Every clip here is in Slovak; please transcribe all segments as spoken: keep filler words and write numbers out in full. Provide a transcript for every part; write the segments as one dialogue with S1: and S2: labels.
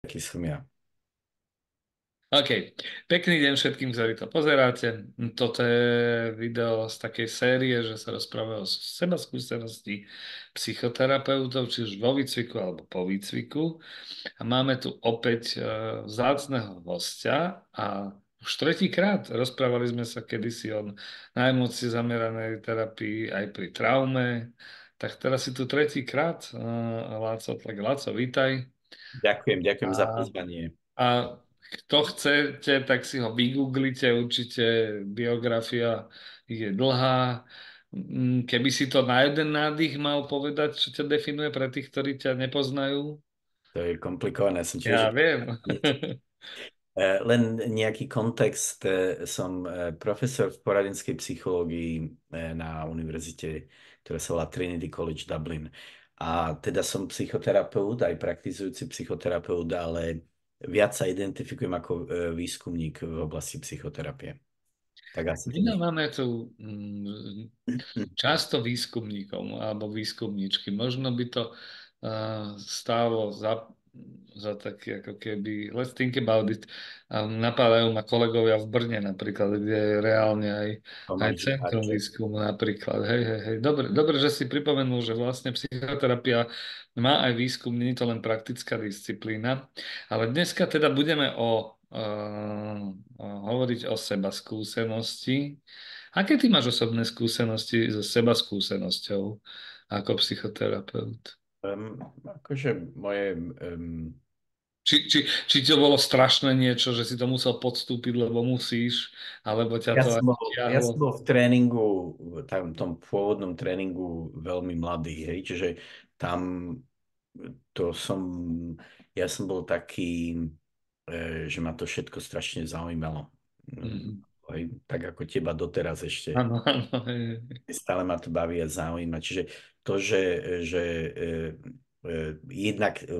S1: Taký som ja.
S2: OK. Pekný deň všetkým, ktorí to pozeráte. Toto je video z takej série, že sa rozpráva o seba skúsenosti psychoterapeutov, či už vo výcviku alebo po výcviku. A máme tu opäť e, vzácneho hostia a už tretíkrát rozprávali sme sa kedysi o na emócie zameranej terapii aj pri traume. Tak teraz si tu tretíkrát. E, Láco, tak Láco, vítaj.
S1: Ďakujem, ďakujem za
S2: A
S1: pozvanie.
S2: a kto chcete, tak si ho vygooglite, určite biografia je dlhá. Mm, Keby si to na jeden nádych mal povedať, čo ťa definuje pre tých, ktorí ťa nepoznajú?
S1: To je komplikované, som
S2: Ja
S1: tiež...
S2: viem.
S1: Eh, Len nejaký kontext. eh, Som eh, profesor v poradenskej psychológii eh, na univerzite, ktorá sa volá Trinity College Dublin. A teda som psychoterapeut, aj praktizujúci psychoterapeut, ale viac sa identifikujem ako eh, výskumník v oblasti psychoterapie. Tak asi to
S2: My
S1: nech...
S2: máme tu mm, často výskumníkov alebo výskumníčky. Možno by to uh, stálo za, za taký ako keby let's think about it. A napadajú ma kolegovia v Brne napríklad, kde je reálne aj, aj
S1: Tomáš
S2: centrum
S1: Žuháček.
S2: výskumu napríklad. Hej, hej, hej. Dobre, dobre, že si pripomenul, že vlastne psychoterapia má aj výskum, nie je to len praktická disciplína. Ale dneska teda budeme o, uh, hovoriť o seba skúsenosti. Aké ty máš osobné skúsenosti so seba skúsenosťou ako psychoterapeut?
S1: Um, akože moje... Um,
S2: Či, či, či to bolo strašné niečo, že si to musel podstúpiť, lebo musíš, alebo ťa
S1: Ja
S2: to aj
S1: som bol, ja som
S2: ťahlo?
S1: bol v tréningu, v tam, tom pôvodnom tréningu veľmi mladý, hej, čiže tam to som, ja som bol taký, e, že ma to všetko strašne zaujímalo. Mm,
S2: Mhm.
S1: Hej, tak ako teba doteraz ešte.
S2: Áno, áno. hej, hej.
S1: Stále ma to baví a zaujíma. Čiže to, že, že e, e, jednak e,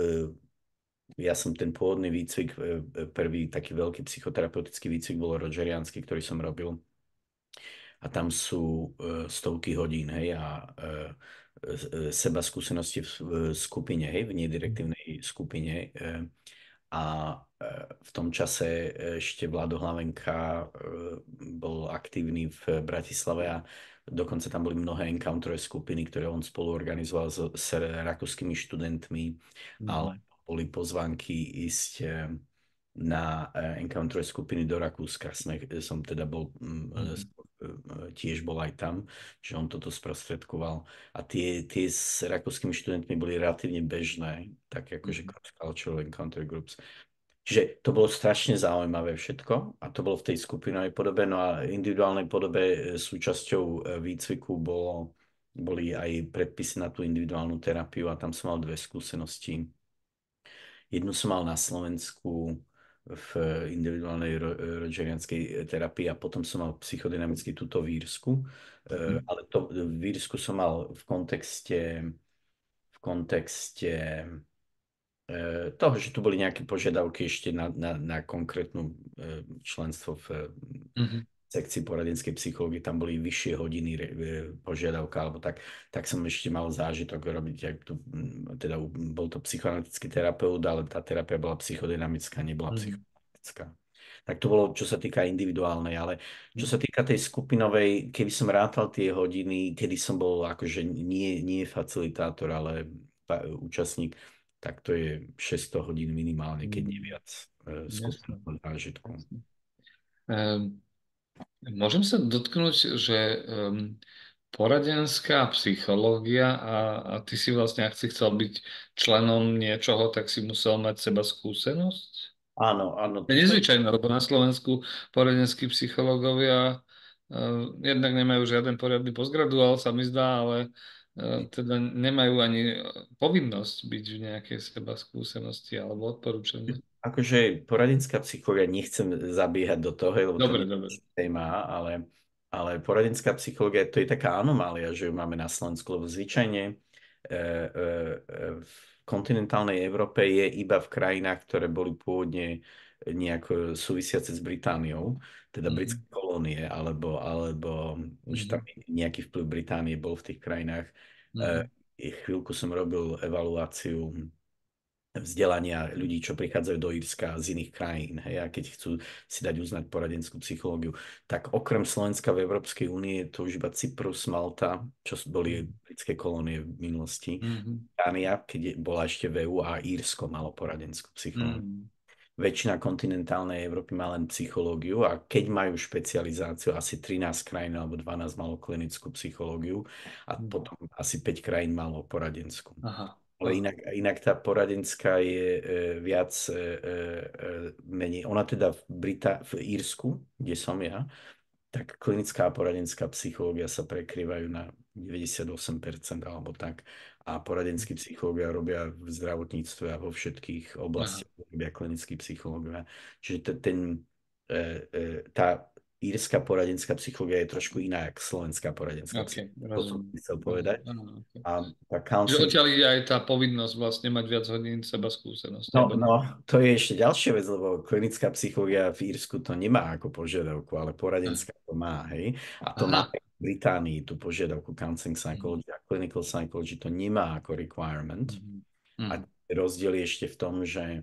S1: ja som ten pôvodný výcvik, e, e, prvý taký veľký psychoterapeutický výcvik bol Rogeriansky, ktorý som robil a tam sú e, stovky hodín, hej, a e, e, seba skúsenosti v, v skupine, hej, v nedirektívnej skupine. E, a e, v tom čase ešte Vlado Hlavenka e, bol aktívny v Bratislave a dokonca tam boli mnohé encounter skupiny, ktoré on spolu organizoval s, s rakúskymi študentmi, ale
S2: Mhm.
S1: boli pozvánky ísť e, na eh, encounter skupiny do Rakúska. Sme, som teda bol, mm, eh,
S2: Mhm.
S1: tiež bol aj tam, že on toto sprostredkoval. A tie, tie s rakúskymi študentmi boli relatívne bežné, tak akože
S2: Mhm.
S1: cross-cultural encounter groups. Čiže to bolo strašne zaujímavé všetko a to bolo v tej skupinovej podobe, no a individuálnej podobe eh, súčasťou eh, výcviku bolo, boli aj predpisy na tú individuálnu terapiu a tam som mal dve skúsenosti. Jednu som mal na Slovensku v individuálnej ro- rogerianskej terapii a potom som mal psychodynamicky túto v Írsku. Eh,
S2: Mhm.
S1: Ale to v Írsku som mal v kontexte, v kontexte eh, toho, že tu boli nejaké požiadavky ešte na, na, na konkrétnu eh, členstvo v eh,
S2: Mhm.
S1: sekcii poradenskej psychológie, tam boli vyššie hodiny re- eh, požiadavka, alebo tak, tak som ešte mal zážitok robiť, ak tu, mm, teda bol to psychoanalytický terapeut, ale tá terapia bola psychodynamická, nebola
S2: Mhm.
S1: psychoanalytická. Tak to bolo, čo sa týka individuálnej, ale čo sa týka tej skupinovej, keby som rátal tie hodiny, kedy som bol akože nie, nie facilitátor, ale pa- účastník, tak to je šesťsto hodín minimálne, keď nie
S2: Mhm.
S1: viac e,
S2: Jasné,
S1: skupinového zážitku.
S2: jasné. Ehm, Môžem sa dotknúť, že um, poradenská psychológia a, a ty si vlastne, ak si chcel byť členom niečoho, tak si musel mať seba skúsenosť?
S1: Áno, áno,
S2: Je
S1: to je,
S2: nezvyčajné, lebo na Slovensku poradenskí psychológovia uh, jednak nemajú žiaden poriadny postgraduál, sa mi zdá, ale uh, teda nemajú ani povinnosť byť v nejakej seba skúsenosti alebo odporúčania.
S1: akože poradenská psychológia, nechcem zabiehať do toho, lebo to
S2: Dobre,
S1: nie
S2: dobre.
S1: je téma, ale, ale poradenská psychológia, to je taká anomália, že ju máme na Slovensku, lebo zvyčajne e, e, e, v kontinentálnej Európe je iba v krajinách, ktoré boli pôvodne nejak súvisiace s Britániou, teda britské
S2: Mhm,
S1: kolónie, alebo, alebo že tam
S2: mhm,
S1: nejaký vplyv Británie bol v tých krajinách. E,
S2: mhm,
S1: Chvíľku som robil evaluáciu vzdelania ľudí, čo prichádzajú do Írska z iných krajín, hej, a keď chcú si dať uznať poradenskú psychológiu, tak okrem Slovenska v Európskej únie je to už iba Cyprus, Malta, čo boli britské kolónie v minulosti,
S2: Mhm.
S1: Dánia, keď bola ešte v é ú, a Írsko malo poradenskú psychológiu.
S2: Mhm.
S1: Väčšina kontinentálnej Európy má len psychológiu a keď majú špecializáciu, asi trinásť krajín alebo dvanásť malo klinickú psychológiu a
S2: Mhm.
S1: potom asi päť krajín malo poradenskú.
S2: Aha.
S1: Ale
S2: Aha.
S1: inak, inak tá poradenská je e, viac e, e, menej. Ona teda v, Brita, v Írsku, kde som ja, tak klinická a poradenská psychológia sa prekrývajú na deväťdesiatosem percent alebo tak. A poradenskí psychológia robia v zdravotníctve a vo všetkých
S2: Aha.
S1: oblastiach robia klinickí psychológovia. Čiže t- ten, e, e, tá írska poradenská psychológia je trošku iná ako slovenská poradenská
S2: OK,
S1: psychológia. To som
S2: rozumiem.
S1: chcel
S2: Rozumiem.
S1: povedať.
S2: Áno, OK.
S1: A tá
S2: Že
S1: counseling.
S2: odtiaľ ide aj tá povinnosť vlastne mať viac hodín seba skúsenosti.
S1: No,
S2: Alebo...
S1: no, to je ešte ďalšia vec, lebo klinická psychológia v Írsku to nemá ako požiadavku, ale poradenská to má, hej. A to má
S2: Aha.
S1: aj v Británii tú požiadavku counseling
S2: Mhm.
S1: psychology a clinical psychology to nemá ako requirement.
S2: Mhm.
S1: A
S2: Mhm.
S1: rozdiel je ešte v tom, že,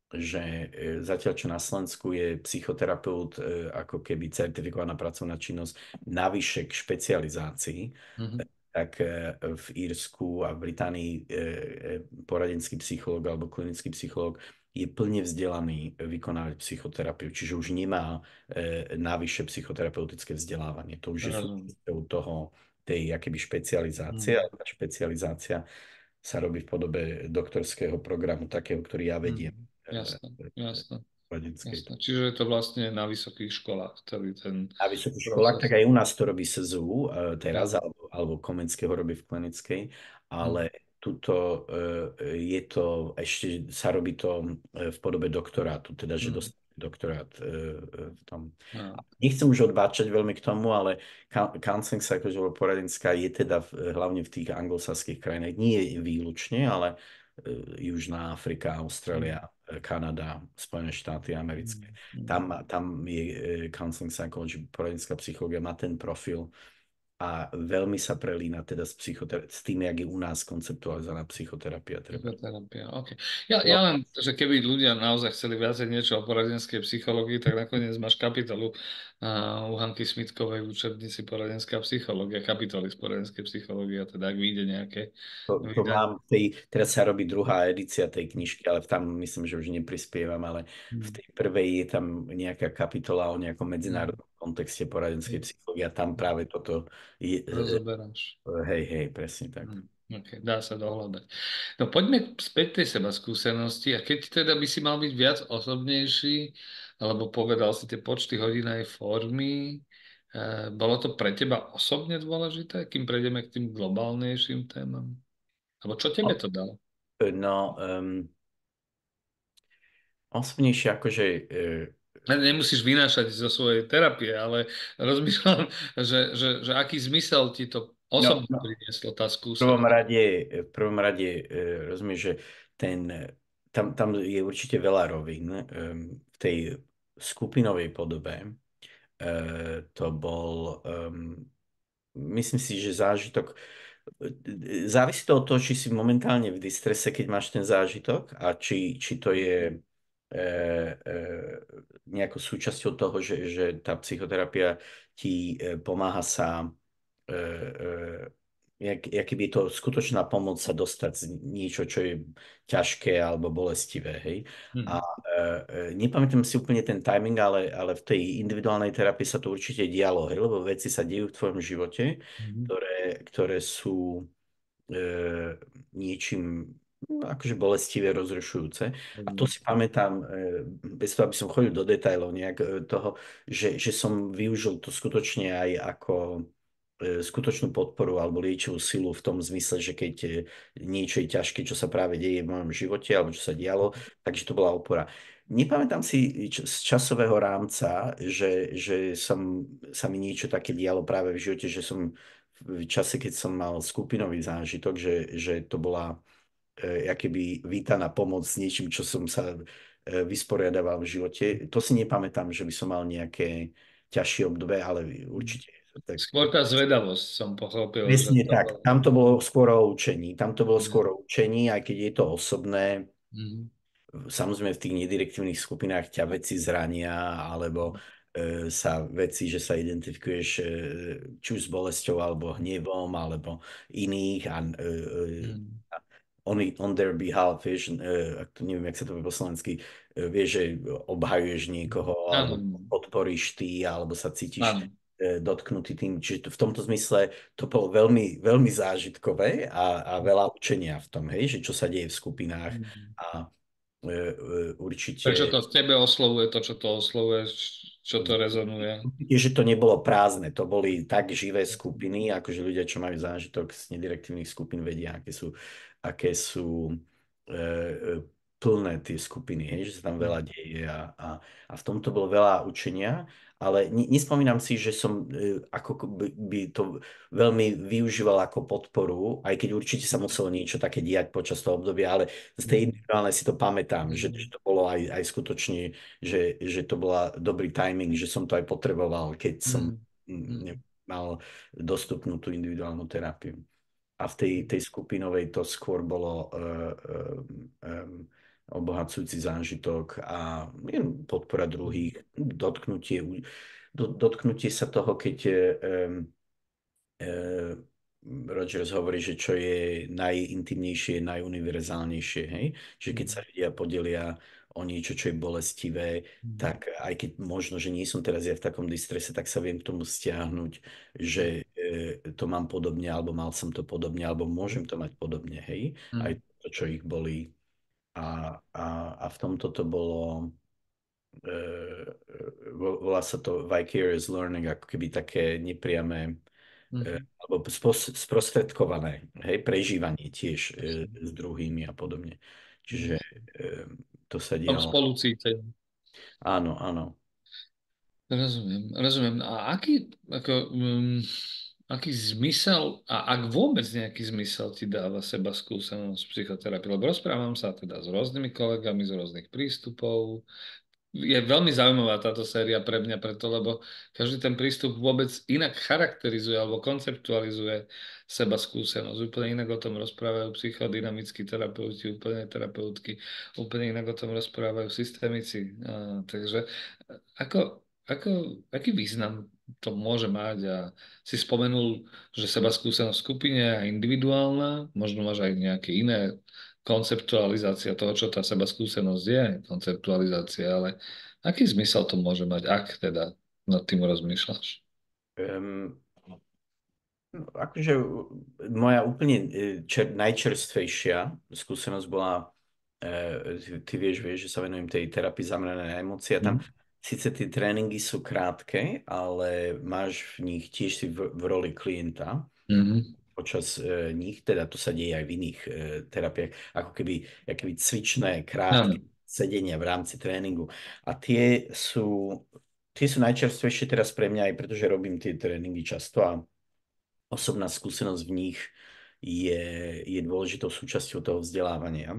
S1: že e, zatiaľ čo na Slovensku je psychoterapeut e, ako keby certifikovaná pracovná činnosť navyše k špecializácii,
S2: Mhm.
S1: tak e, v Írsku a v Británii e, e, poradenský psychológ alebo klinický psychológ je plne vzdelaný vykonávať psychoterapiu, čiže už nemá e, navyše psychoterapeutické vzdelávanie. To už je
S2: Rozumiem.
S1: súčasťou toho, tej akéby špecializácie,
S2: Mhm.
S1: ale tá špecializácia sa robí v podobe doktorského programu, takého, ktorý ja vediem
S2: Mhm.
S1: e,
S2: Jasné,
S1: e, e,
S2: jasné,
S1: poradenskej.
S2: jasné. Čiže je to vlastne na vysokých školách, celý ten
S1: Na vysokých školách,
S2: proces.
S1: tak aj u nás to robí es zet ú e, teraz,
S2: Ja.
S1: alebo, alebo Komenského robí v klinickej,
S2: Mhm.
S1: ale tuto e, je to, ešte sa robí to e, v podobe doktorátu, teda, že
S2: Mhm.
S1: dostane doktorát e, e, v tom.
S2: Ja.
S1: Nechcem už odbáčať veľmi k tomu, ale coun- counseling psychology alebo poradenská je teda v, hlavne v tých anglosaských krajinách, nie výlučne, ale e, Južná Afrika,
S2: Mhm.
S1: Austrália, e, Kanada, Spojené štáty americké.
S2: Mhm. Mhm.
S1: Tam, tam je e, counseling psychology, poradenská psychológia má ten profil a veľmi sa prelína teda s, psychotera- s tým, jak je u nás konceptualizovaná psychoterapia. Treba.
S2: Psychoterapia, OK. Ja,
S1: No,
S2: ja len, že keby ľudia naozaj chceli viacej niečo o poradenskej psychológii, tak nakoniec máš kapitolu uh, u Hanky Smitkovej v učebnici poradenská psychológia, kapitoly z poradenskej psychológie, a teda ak vyjde nejaké
S1: to, to
S2: vydanie.
S1: mám v tej, teraz sa robí druhá edícia tej knižky, ale tam myslím, že už neprispievam, ale v
S2: Hmm.
S1: tej prvej je tam nejaká kapitola o nejakom
S2: Hmm.
S1: medzinárodnom kontexte poradenskej psychológie a tam práve toto je, e,
S2: Rozoberáš.
S1: e, hej, hej, presne tak.
S2: Hmm. OK, dá sa dohľadať. No poďme späť tej seba skúsenosti a keď teda by si mal byť viac osobnejší, alebo povedal si tie počty hodín aj formy, eh, bolo to pre teba osobne dôležité, kým prejdeme k tým globálnejším témam? Alebo čo tebe to dalo?
S1: No, um, osobnejšie akože e,
S2: Ne- Nemusíš vynášať zo svojej terapie, ale rozmýšľam, že, že, že aký zmysel ti to
S1: no,
S2: osobne
S1: no,
S2: prinieslo tá
S1: v prvom
S2: skúsenosť.
S1: rade, v prvom rade e, rozumieš, že ten, tam, tam je určite veľa rovín. Um, v tej skupinovej podobe e, to bol, um, myslím si, že zážitok, závisí to od toho, či si momentálne v distrese, keď máš ten zážitok a či, či to je e, e, nejakou súčasťou toho, že, že tá psychoterapia ti e, pomáha sa e, e, jak, jak keby je to skutočná pomoc sa dostať z niečo, čo je ťažké alebo bolestivé, hej. A
S2: Mhm.
S1: e, e, nepamätám si úplne ten timing, ale, ale v tej individuálnej terapii sa to určite dialo, hej, lebo veci sa dejú v tvojom živote,
S2: Mhm.
S1: ktoré, ktoré sú e, niečím no, akože bolestivé, rozrušujúce. A to si pamätám, e, bez toho, aby som chodil do detailov nejak e, toho, že, že som využil to skutočne aj ako e, skutočnú podporu alebo liečivú silu v tom zmysle, že keď e, niečo je ťažké, čo sa práve deje v mojom živote alebo čo sa dialo, takže to bola opora. Nepamätám si č- z časového rámca, že, že som, sa mi niečo také dialo práve v živote, že som v čase, keď som mal skupinový zážitok, že, že to bola e, akéby vítaná pomoc s niečím, čo som sa e, vysporiadaval v živote. To si nepamätám, že by som mal nejaké ťažšie obdobie, ale určite tak.
S2: Skôr tá zvedavosť som pochopil, že
S1: Presne
S2: to
S1: tak.
S2: bolo.
S1: Tam to bolo skôr o učení. Tam to bolo skôr
S2: Mhm.
S1: o učení, aj keď je to osobné.
S2: Mhm.
S1: Samozrejme v tých nedirektívnych skupinách ťa veci zrania, alebo e, sa veci, že sa identifikuješ e, či už s bolesťou, alebo hnevom, alebo iných a e, e,
S2: Mhm.
S1: on, on their behalf, vieš, e, ak to neviem, jak sa to povie po slovensky, e, vieš, že obhajuješ niekoho,
S2: Áno,
S1: alebo podporíš ty, alebo sa cítiš
S2: áno.
S1: e, dotknutý tým. Čiže to- v tomto zmysle to bolo veľmi, veľmi zážitkové a, a veľa učenia v tom, hej, že čo sa deje v skupinách.
S2: Mhm.
S1: A E, e,
S2: Prečo
S1: určite,
S2: to v tebe oslovuje to, čo to oslovuje, čo to rezonuje?
S1: určite, že to nebolo prázdne, to boli tak živé skupiny, akože ľudia, čo majú zážitok z nedirektívnych skupín, vedia, aké sú, aké sú e, e, plné tie skupiny, hej, že sa tam veľa deje a, a, a v tomto bolo veľa učenia, ale ne- nespomínam si, že som e, ako by, by to veľmi využíval ako podporu, aj keď určite sa muselo niečo také diať počas toho obdobia, ale z tej
S2: Mhm.
S1: individuálnej si to pamätám, že, že
S2: Mhm.
S1: to bolo aj, aj skutočne, že, že to bola dobrý timing, že som to aj potreboval, keď som
S2: Mhm.
S1: mm,
S2: Mhm.
S1: mal dostupnú tú individuálnu terapiu. A v tej, tej skupinovej to skôr bolo uh, um, obohacujúci zážitok a jen podpora druhých, dotknutie, do, dotknutie sa toho, keď um, uh, Rogers hovorí, že čo je najintimnejšie, najuniverzálnejšie, hej? Že keď sa
S2: Mhm.
S1: ľudia podelia o niečo, čo je bolestivé,
S2: Mhm.
S1: tak aj keď možno, že nie som teraz ja v takom distrese, tak sa viem k tomu stiahnuť, že e, to mám podobne, alebo mal som to podobne, alebo môžem to mať podobne, hej? Aj
S2: Mhm.
S1: to, čo ich bolí. A, a, a v tomto to bolo, e, e, volá sa to vicarious learning, ako keby také nepriame e,
S2: Mhm.
S1: alebo spos- sprostredkované, hej, prežívanie tiež e, s druhými a podobne. Čiže
S2: Mhm.
S1: e, to sa
S2: Tom
S1: dialo.
S2: spolucítení.
S1: Áno, áno.
S2: Rozumiem, rozumiem. A aký, ako, um, aký zmysel, a ak vôbec nejaký zmysel ti dáva seba skúsenosť psychoterapie? Lebo rozprávam sa teda s rôznymi kolegami z rôznych prístupov. Je veľmi zaujímavá táto séria pre mňa preto, lebo každý ten prístup vôbec inak charakterizuje alebo konceptualizuje seba skúsenosť. Úplne inak o tom rozprávajú psychodynamickí terapeuti, úplne terapeutky, úplne inak o tom rozprávajú systémici. A, takže ako, ako, aký význam to môže mať? A si spomenul, že seba skúsenosť v skupine a individuálna, možno máš aj nejaké iné konceptualizácia toho, čo tá seba skúsenosť je, konceptualizácia, ale aký zmysel to môže mať, ak teda nad tým rozmýšľaš?
S1: Um, akože moja úplne e, čer, najčerstvejšia skúsenosť bola, e, ty, ty vieš, vieš, že sa venujem tej terapii zameranej na emócie a tam
S2: Mhm.
S1: síce tie tréningy sú krátke, ale máš v nich tiež si v, v roli klienta
S2: Mhm.
S1: počas e, nich, teda to sa deje aj v iných e, terapiách, ako keby, ako keby cvičné, krátke
S2: Áno.
S1: sedenia v rámci tréningu. A tie sú, tie sú najčerstvejšie teraz pre mňa, aj pretože robím tie tréningy často a osobná skúsenosť v nich je, je dôležitou súčasťou toho vzdelávania.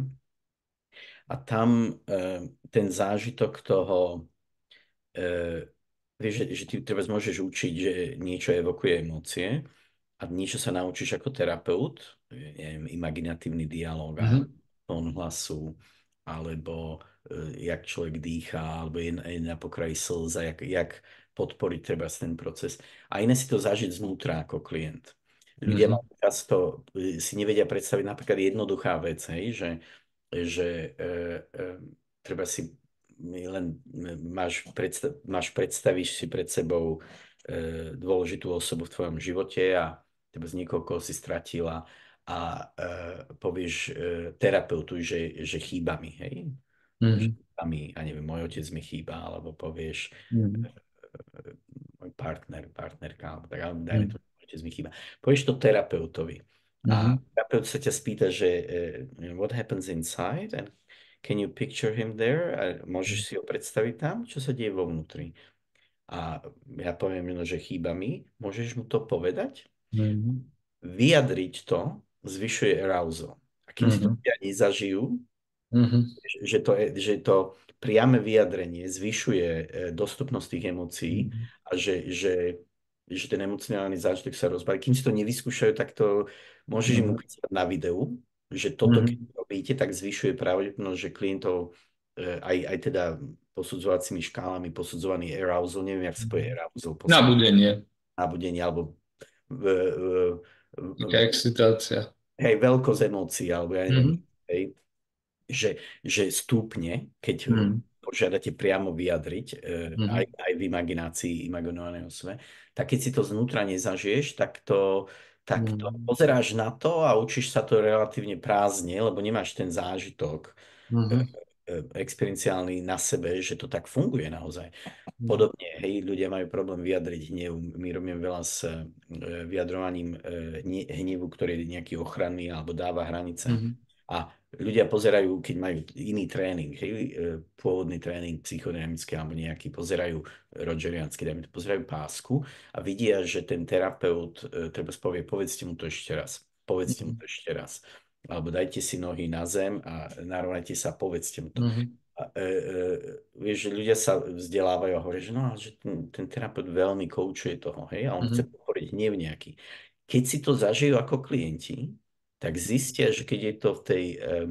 S1: A tam e, ten zážitok toho, e, vieš, že, že ty treba môžeš učiť, že niečo evokuje emócie a niečo sa naučíš ako terapeut, neviem, imaginatívny dialog a
S2: Mhm.
S1: tón hlasu, alebo e, jak človek dýchá, alebo je, je na pokraji slza, jak, jak podporiť treba ten proces. A iné si to zažiť znútra ako klient. Ľudia
S2: Mhm.
S1: majú často e, si nevedia predstaviť napríklad jednoduchá vec, hej, že, že e, e, treba si len máš, predstav, máš predstavíš si pred sebou e, dôležitú osobu v tvojom živote a teba z niekoho, koho si stratila a e, povieš e, terapeutu, že, že chýba mi, hej? Povieš,
S2: Mhm.
S1: chýba mi, a neviem, môj otec mi chýba, alebo povieš
S2: Mhm.
S1: e, môj partner, partnerka, alebo tak, ale dajme to,
S2: Mhm.
S1: môj otec mi chýba. Povieš to terapeutovi a
S2: Mhm.
S1: terapeut sa ťa spýta, že e, what happens inside and can you picture him there? A môžeš si ho predstaviť tam, čo sa deje vo vnútri. A ja poviem, no, že chýba mi, môžeš mu to povedať?
S2: Mhm.
S1: Vyjadriť to zvyšuje arousal. A kým si to
S2: Mhm.
S1: ľudia nezažijú,
S2: Mhm.
S1: že to, je- že to priame vyjadrenie zvyšuje e, dostupnosť tých emócií
S2: Mhm.
S1: a že, že, že ten emocionálny zážitok sa rozbalí. Kým si to nevyskúšajú, tak to môžeš im
S2: Mhm.
S1: ukázať na videu, že toto, keď
S2: Mhm.
S1: robíte, tak zvyšuje pravdepodobnosť, že klientov e, aj, aj teda posudzovacími škálami posudzovaný arousal, neviem, jak sa povie arousal po slovensku,
S2: Nabudenie,
S1: nábudenie, alebo v, v,
S2: taká
S1: v,
S2: excitácia.
S1: hej, veľkosť emócií, alebo ja neviem,
S2: Mhm.
S1: hej, že, že stúpne, keď e,
S2: Mhm.
S1: požiadate priamo vyjadriť e, aj,
S2: Mhm.
S1: aj v imaginácii imaginovaného sve, tak keď si to znútra nezažiješ, tak to, tak to
S2: Mhm.
S1: pozeráš na to a učíš sa to relatívne prázdne, lebo nemáš ten zážitok e,
S2: Mhm.
S1: e, experienciálny na sebe, že to tak funguje naozaj.
S2: Mhm.
S1: Podobne, hej, ľudia majú problém vyjadriť hnev. My robíme veľa s e, vyjadrovaním e, hne- hnevu, ktorý je nejaký ochranný alebo dáva hranice.
S2: Mhm.
S1: A ľudia pozerajú, keď majú iný tréning, hej, e, pôvodný tréning psychodynamický alebo nejaký, pozerajú rogeriansky, dajme to, pozerajú pásku a vidia, že ten terapeut e, treba spovie, povedzte mu to ešte raz, povedzte mu
S2: Mhm.
S1: to ešte raz. Alebo dajte si nohy na zem a narovnajte sa a povedzte mu to.
S2: Mhm.
S1: A, e, e, vieš, že ľudia sa vzdelávajú a hovoria, že no, ale že ten, ten terapeut veľmi koučuje toho, hej, a on chce
S2: Mhm.
S1: podporiť hnev nejaký. Keď si to zažijú ako klienti, tak zistia, že keď je to v tej um,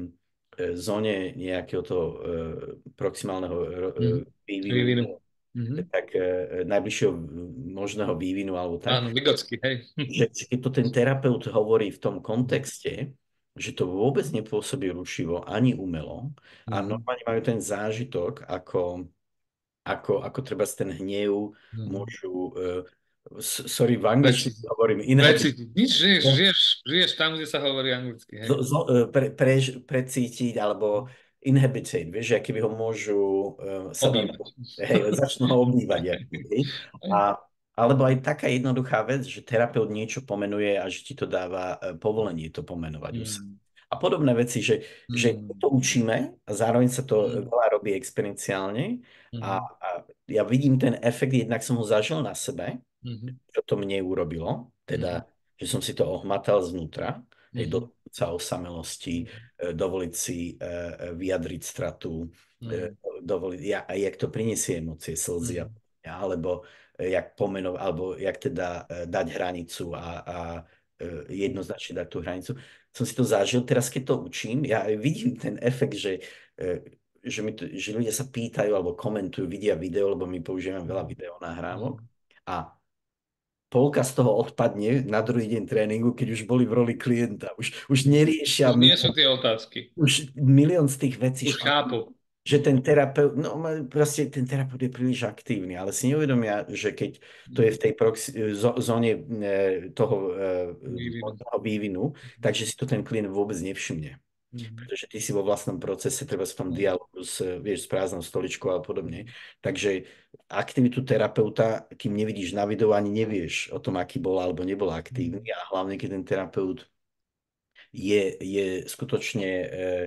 S1: zóne nejakého toho uh, proximálneho uh,
S2: Mhm.
S1: vývinu,
S2: Vývinu. Mhm.
S1: tak uh, najbližšieho možného vývinu alebo tak,
S2: Áno, Vygotsky, hej.
S1: že keď to ten terapeut hovorí v tom kontexte, že to vôbec nepôsobí rušivo ani umelo a
S2: Mhm.
S1: normálne majú ten zážitok, ako, ako, ako treba ten hnev
S2: Mhm.
S1: môžu, uh, sorry, v angličtine
S2: Precítiť.
S1: hovorím inhabit,
S2: Precítiť. Nič, žiješ, žiješ, žiješ tam, kde sa hovorí anglicky, hej.
S1: zo, zo, e, pre, pre, precítiť alebo inhabitate, vieš, aké by ho môžu uh, sa tam,
S2: Obývať.
S1: hej, začnú ho obývať. Aký, hej.
S2: Hej.
S1: A, alebo aj taká jednoduchá vec, že terapeut niečo pomenuje a že ti to dáva uh, povolenie to pomenovať u seba.
S2: Mhm.
S1: A podobné veci, že, že
S2: Mhm.
S1: to učíme a zároveň sa to
S2: Mhm.
S1: veľa robí experienciálne a,
S2: Mhm.
S1: a ja vidím ten efekt, jednak som ho zažil na sebe,
S2: Mhm.
S1: čo to mne urobilo,
S2: Mhm.
S1: teda, že som si to ohmatal znútra, hej,
S2: Mhm.
S1: dotknúť sa osamelosti, e, dovoliť si e, e, vyjadriť stratu, e,
S2: Mhm.
S1: dovoliť, ja, a jak to prinesie emócie, slzy, a,
S2: Mhm.
S1: alebo e, jak pomenov, alebo jak teda e, dať hranicu a, a e, jednoznačne dať tú hranicu. Som si to zažil, teraz keď to učím, ja aj vidím ten efekt, že, e, že, mi to, že ľudia sa pýtajú alebo komentujú, vidia video, lebo my používame veľa videonahrávok.
S2: Mhm.
S1: A polka z toho odpadne na druhý deň tréningu, keď už boli v roli klienta. Už, už neriešia
S2: Už nie sú
S1: milión,
S2: tie otázky.
S1: už milión z tých vecí,
S2: Už
S1: že,
S2: chápu.
S1: že ten terapeut, no proste ten terapeut je príliš aktívny, ale si neuvedomia, že keď to je v tej proxi, zo, zóne e, toho e,
S2: Vývinu.
S1: možného vývinu, takže si to ten klient vôbec nevšimne.
S2: Mhm.
S1: Pretože ty si vo vlastnom procese, treba v tom
S2: Mhm.
S1: dialogu s, vieš, s prázdnou stoličkou a podobne. Takže aktivitu terapeuta, kým nevidíš na videu, ani nevieš o tom, aký bol alebo nebol aktívny.
S2: Mhm.
S1: A hlavne, keď ten terapeut je, je skutočne uh,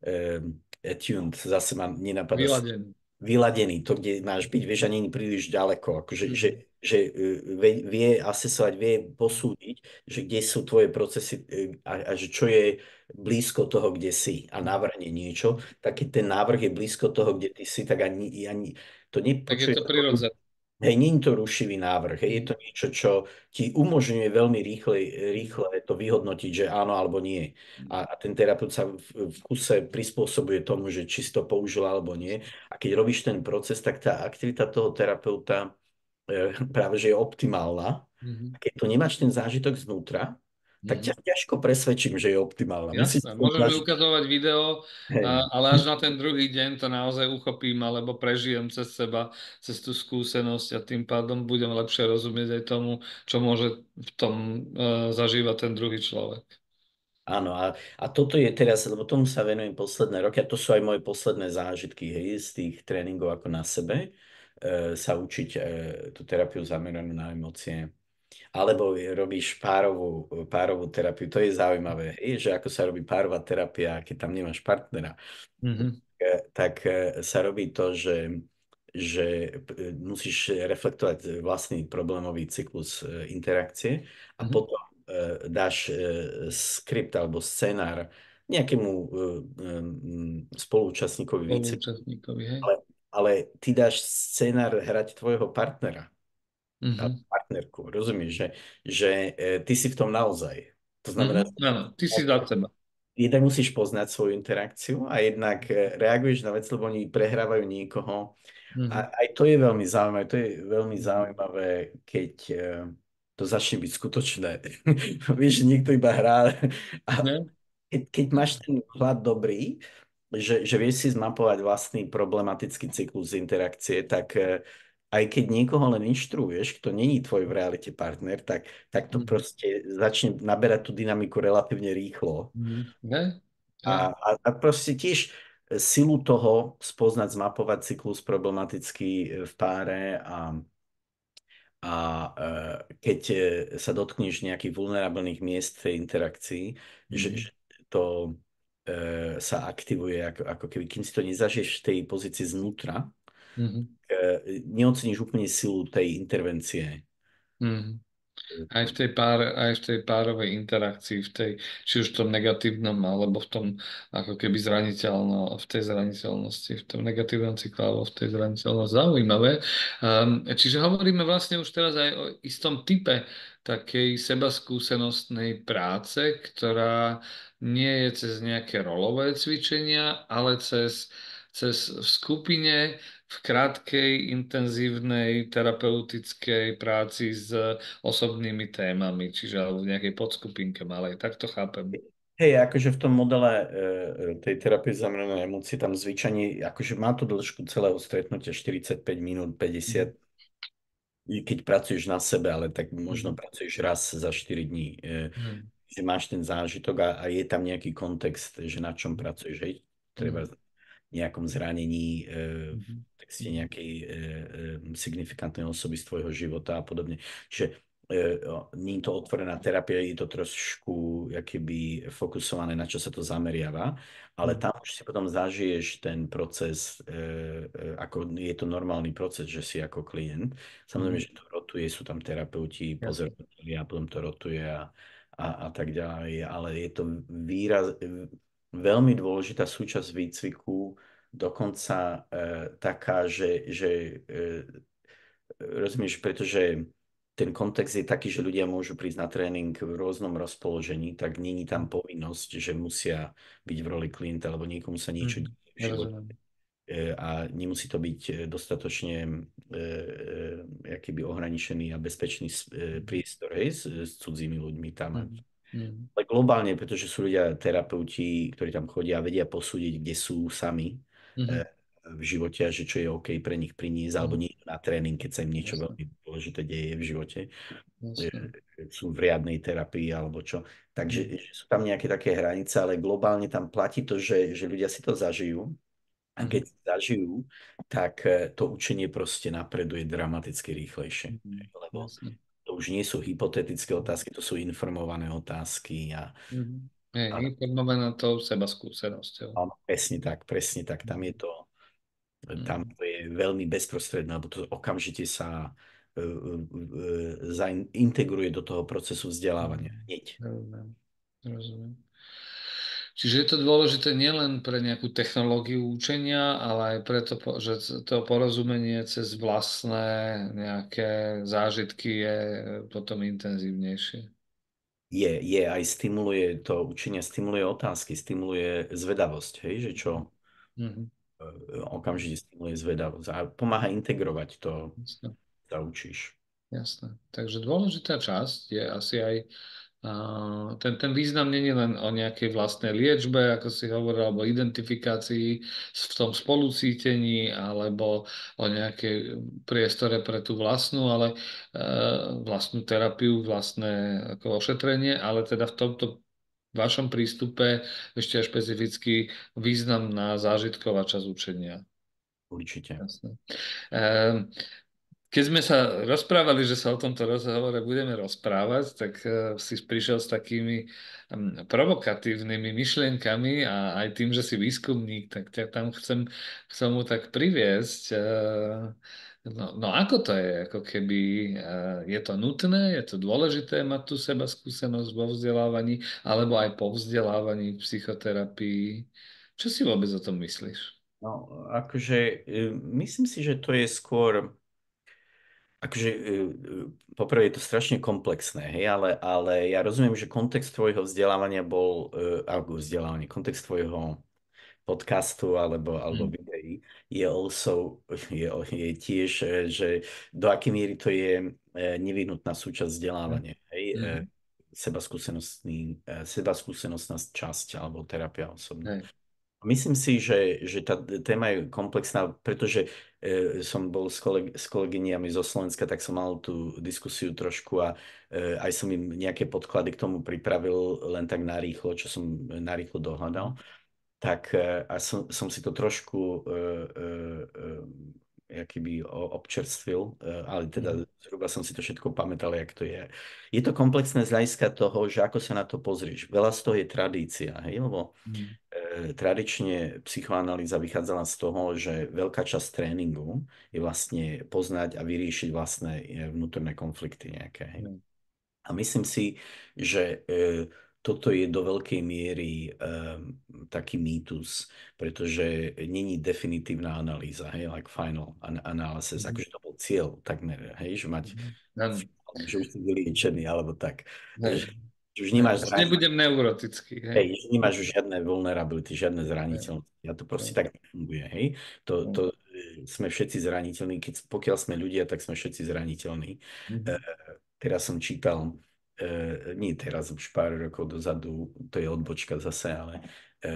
S1: uh, attuned, zase ma nenapadá
S2: Vyladený.
S1: vyladený, to, kde máš byť, vieš, ani nie príliš ďaleko, akože, že,
S2: Mhm.
S1: že uh, vie, vie asesovať, vie posúdiť, že kde sú tvoje procesy uh, a, a že čo je blízko toho, kde si a
S2: Mhm.
S1: navrhne niečo, tak keď ten návrh je blízko toho, kde ty si, tak ani, ani to
S2: Tak je
S1: nepočuje.
S2: to prirodzené.
S1: Hej, nie je to rušivý návrh, hej, je to
S2: Mhm.
S1: niečo, čo ti umožňuje veľmi rýchle, rýchle to vyhodnotiť, že áno alebo nie. A, a ten terapeut sa v, v kuse prispôsobuje tomu, že či si to použil alebo nie. A keď robíš ten proces, tak tá aktivita toho terapeuta e, práve že je optimálna. A
S2: Mhm.
S1: keď to nemáš ten zážitok znútra, tak
S2: Mhm.
S1: ťa ťažko presvedčím, že je optimálna. Musíš
S2: Jasné,
S1: ten
S2: môžeš mi
S1: zážitok.
S2: ukazovať video,
S1: Hej.
S2: a- ale až na ten druhý deň to naozaj uchopím alebo prežijem cez seba, cez tú skúsenosť a tým pádom budem lepšie rozumieť aj tomu, čo môže v tom uh, zažívať ten druhý človek.
S1: Áno, a, a toto je teraz, lebo tomu sa venujem posledné roky, a to sú aj moje posledné zážitky, hej, z tých tréningov ako na sebe, e, sa učiť e, tú terapiu zameranú na emócie. Alebo robíš párovú, párovú terapiu, to je zaujímavé, hej, že ako sa robí párová terapia, keď tam nemáš partnera,
S2: Mhm.
S1: e, tak e, sa robí to, že, že e, musíš reflektovať vlastný problémový cyklus e, interakcie a
S2: Mhm.
S1: potom e, dáš e, skript alebo scenár nejakému e, mm, spoluúčastníkovi výcviku,
S2: Spoluúčastníkovi, hej?
S1: ale, ale ty dáš scenár hrať tvojho partnera a
S2: Mhm.
S1: partnerku, rozumieš, že, že e, ty si v tom naozaj. To znamená,
S2: Mhm. Áno, ty si za seba.
S1: jednak musíš poznať svoju interakciu a jednak eh, reaguješ na vec, lebo oni prehrávajú niekoho.
S2: Mhm.
S1: A aj to je veľmi zaujímavé. To je veľmi
S2: Mhm.
S1: zaujímavé, keď eh, to začne byť skutočné. Vieš, že niekto iba hrá a
S2: Ne?
S1: keď, keď máš ten vhľad dobrý, že, že vieš si zmapovať vlastný problematický cyklus interakcie, tak eh, aj keď niekoho len inštruuješ, kto není tvoj v realite partner, tak, tak to
S2: Mhm.
S1: proste začne naberať tú dynamiku relatívne rýchlo.
S2: Mhm. Ne?
S1: A,
S2: Ne?
S1: a, a proste tiež silu toho spoznať, zmapovať cyklus problematický eh, v páre a a eh, keď eh, sa dotkneš nejakých vulnerabilných miest v tej interakcii, že,
S2: Mhm.
S1: že to eh, sa aktivuje, ako, ako keby, kým si to nezažiješ v tej pozícii znútra,
S2: Mhm.
S1: eh, neoceníš úplne silu tej intervencie.
S2: Mhm. Aj v
S1: Eh,
S2: tej pár, aj v tej párovej interakcii, v tej, či už v tom negatívnom, alebo v tom ako keby zraniteľno, v tej zraniteľnosti, v tom negatívnom cykle, alebo v tej zraniteľnosti. Zaujímavé. Um, čiže hovoríme vlastne už teraz aj o istom type takej sebaskúsenostnej práce, ktorá nie je cez nejaké rolové cvičenia, ale cez, cez v skupine, v krátkej, intenzívnej terapeutickej práci s osobnými témami, čiže alebo v nejakej podskupinke malej. Tak to chápem.
S1: Hej, akože v tom modele e, e, tej terapie zameranej na emócie tam zvyčajne, akože má to dĺžku celého stretnutia štyridsaťpäť minút,
S2: Mhm.
S1: päťdesiat, i keď pracuješ na sebe, ale tak možno
S2: Mhm.
S1: pracuješ raz za štyri dní, e,
S2: Mhm.
S1: že máš ten zážitok a, a je tam nejaký kontext, že na čom
S2: Mhm.
S1: pracuješ, hej, treba
S2: Mhm.
S1: nejakom zranení, e, v
S2: Mhm.
S1: texte nejakej e, e, signifikantnej osoby z tvojho života a podobne. Čiže e, o, nie je to otvorená terapia, je to trošku keby fokusované, na čo sa to zameriava, ale
S2: Mhm.
S1: tam už si potom zažiješ ten proces, e, e, ako je to normálny proces, že si ako klient. Samozrejme,
S2: Mhm.
S1: že to rotuje, sú tam terapeuti,
S2: Jasne.
S1: pozorovatelia, a potom to rotuje a, a, a tak ďalej, ale je to výraz, veľmi dôležitá súčasť výcviku, dokonca e, taká, že, že e, rozumieš, pretože ten kontext je taký, že ľudia môžu prísť na tréning v rôznom rozpoložení, tak není tam povinnosť, že musia byť v roli klienta, alebo niekomu sa niečo
S2: Mhm.
S1: deje v živote
S2: Rozumiem.
S1: e, a nemusí to byť e, dostatočne e, e, akýby ohraničený a bezpečný s- e, priestor, hej, s, s cudzími ľuďmi tam.
S2: Mhm. Mhm.
S1: Ale globálne, pretože sú ľudia, terapeuti, ktorí tam chodia a vedia posúdiť, kde sú sami
S2: Mhm.
S1: eh, v živote a že čo je OK pre nich priniesť, alebo
S2: Mhm.
S1: nie na tréning, keď sa im niečo
S2: Jasne.
S1: veľmi dôležité deje v živote. Eh,
S2: Jasne.
S1: Sú v riadnej terapii alebo čo. Takže
S2: Mhm.
S1: že sú tam nejaké také hranice, ale globálne tam platí to, že, že ľudia si to zažijú. A keď
S2: Mhm.
S1: si zažijú, tak eh, to učenie proste napreduje dramaticky rýchlejšie.
S2: Mhm.
S1: Lebo
S2: Jasne.
S1: to už nie sú hypotetické otázky, to sú informované otázky a
S2: Mhm. Hej,
S1: a
S2: informovaná tou seba skúsenosťou.
S1: áno, presne tak, presne tak. Tam je
S2: Mhm.
S1: to, tam
S2: Mhm.
S1: to je veľmi bezprostredné, lebo to okamžite sa uh, uh, zaintegruje do toho procesu vzdelávania.
S2: Mhm.
S1: Hneď.
S2: Rozumiem. Rozumiem. Čiže je to dôležité nielen pre nejakú technológiu učenia, ale aj preto, po- že to porozumenie cez vlastné nejaké zážitky je potom intenzívnejšie.
S1: Je, je, aj stimuluje to učenie, stimuluje otázky, stimuluje zvedavosť, hej, že čo
S2: Mhm.
S1: uh, okamžite stimuluje zvedavosť a pomáha integrovať to,
S2: Jasné,
S1: sa učíš.
S2: jasné. Takže dôležitá časť je asi aj a, ten, ten význam nie je len o nejakej vlastnej liečbe, ako si hovoril, alebo identifikácii v tom spolucítení, alebo o nejakej priestore pre tú vlastnú, ale e, vlastnú terapiu, vlastné ako ošetrenie, ale teda v tomto vašom prístupe ešte aj špecificky významná zážitková časť učenia.
S1: Určite.
S2: Jasné. Ehm, Keď sme sa rozprávali, že sa o tomto rozhovore budeme rozprávať, tak eh, si prišiel s takými hm, provokatívnymi myšlienkami a aj tým, že si výskumník, tak ťa tam chcem k tomu tak priviesť. eh, No, no ako to je? Ako keby eh, je to nutné, je to dôležité mať tú seba skúsenosť vo vzdelávaní alebo aj po vzdelávaní v psychoterapii? Čo si vôbec o tom myslíš?
S1: No, akože e, myslím si, že to je skôr Akože e, e, poprvé je to strašne komplexné, hej, ale, ale ja rozumiem, že kontext tvojho vzdelávania bol, e, alebo vzdelávanie, kontext tvojho podcastu alebo, alebo
S2: Mm,
S1: videí je also, je, je tiež, e, že do akej miery to je e, nevyhnutná súčasť
S2: mm,
S1: vzdelávania, hej, e,
S2: mm,
S1: seba skúsenostný, e, seba skúsenostná časť alebo terapia osobná.
S2: hej.
S1: Myslím si, že, že tá téma je komplexná, pretože e, som bol s, koleg- s kolegyniami zo Slovenska, tak som mal tú diskusiu trošku a e, aj som im nejaké podklady k tomu pripravil len tak narýchlo, čo som narýchlo dohľadal.
S2: Mm,
S1: Tak e, a som, som si to trošku e, e, e, jakýby o- občerstvil, e, ale teda
S2: mm,
S1: zhruba som si to všetko pamätal, jak to je. Je to komplexné z hľadiska toho, že ako sa na to pozrieš. Veľa z toho je tradícia, hej, lebo
S2: mm,
S1: e, tradične psychoanalýza vychádzala z toho, že veľká časť tréningu je vlastne poznať a vyriešiť vlastné e, vnútorné konflikty nejaké. Hej.
S2: hej.
S1: A myslím si, že e, toto je do veľkej miery e, taký mýtus, pretože není definitívna analýza, hej, like final an- analysis,
S2: Mhm,
S1: akože to bol cieľ takmer, hej, že mať,
S2: mhm. Áno,
S1: že už si vyliečený, alebo tak, že,
S2: hej.
S1: že už
S2: Hej.
S1: nemáš
S2: Už
S1: zranenie.
S2: nebudem neurotický, hej.
S1: Hej, že nemáš už žiadne vulnerability, žiadne
S2: Hej,
S1: zraniteľnosti. A to proste
S2: hej,
S1: tak nefunguje, hej. To,
S2: hej.
S1: to, e, sme všetci zraniteľní. Keď, pokiaľ sme ľudia, tak sme všetci zraniteľní. E,
S2: Mhm,
S1: teraz som čítal, e, nie teraz, už pár rokov dozadu, to je odbočka zase, ale e, e,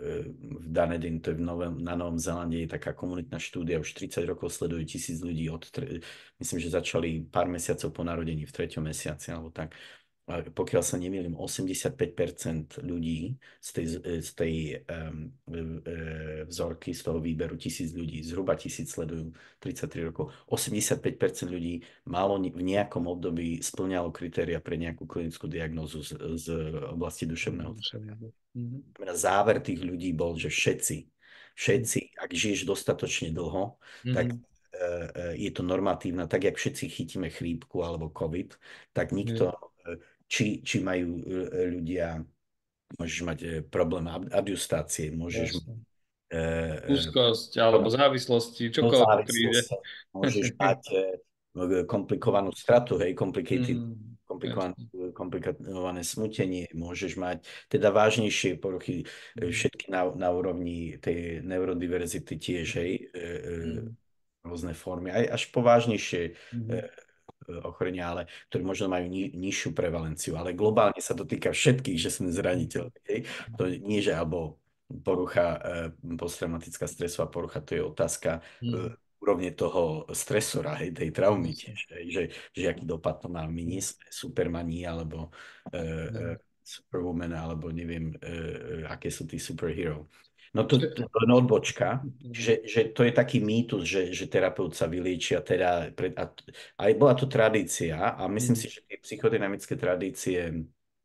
S1: v daný deň, to je v Novom, na Novom Zélande, je taká komunitná štúdia, už tridsať rokov sleduje tisíc ľudí, od, tre- myslím, že začali pár mesiacov po narodení, v treťom mesiaci, alebo tak, a pokiaľ sa nemýlim, osemdesiatpäť percent ľudí z tej, z tej um, vzorky, z toho výberu tisíc ľudí, zhruba tisíc sledujú tridsaťtri rokov, osemdesiatpäť percent ľudí malo v nejakom období splňalo kritéria pre nejakú klinickú diagnózu z, z oblasti duševného
S2: mhm,
S1: zdravia.
S2: mhm,
S1: Znamená, záver tých ľudí bol, že všetci,
S2: mhm,
S1: všetci, ak žiješ dostatočne dlho, tak
S2: mhm,
S1: e, e, je to normatívne, tak jak všetci chytíme chrípku alebo COVID, tak
S2: hej.
S1: nikto, e, či, či majú e, ľudia, môžeš mať e, problém ab- adjustácie, môžeš mať
S2: Jasne.
S1: e, e,
S2: Úzkosť alebo závislosti,
S1: do
S2: čokoľvek príde.
S1: závislosti. Môžeš mať eh, komplikovanú stratu, hej, complicated,
S2: Mm,
S1: komplikované,
S2: jasne.
S1: komplikované smutenie, môžeš mať teda vážnejšie poruchy, eh,
S2: Mm,
S1: všetky na, na úrovni tej neurodiverzity tiež, hej, eh, eh,
S2: mm,
S1: rôzne formy, aj až po vážnejšie
S2: mm,
S1: eh, ochorenia, ale ktoré možno majú ni, nižšiu prevalenciu. Ale globálne sa to týka všetkých, že sme zraniteľní. Hej. To nie, že alebo porucha, e, posttraumatická stresová porucha, to je otázka e,
S2: mm,
S1: úrovne toho stresora, hej, tej traumy
S2: jasne.
S1: tiež, hej, že, že aký dopad to má. My nie
S2: Mm,
S1: sme supermani, alebo e, e,
S2: hej.
S1: superwoman, alebo neviem, e, e, aké sú tí superhero. No to,
S2: Čiže-
S1: to, to je odbočka, že, že to je taký mýtus, že, že terapeut sa vyliečia teda, pred, a, aj bola to tradícia a myslím
S2: Mm,
S1: si, že tie psychodynamické tradície,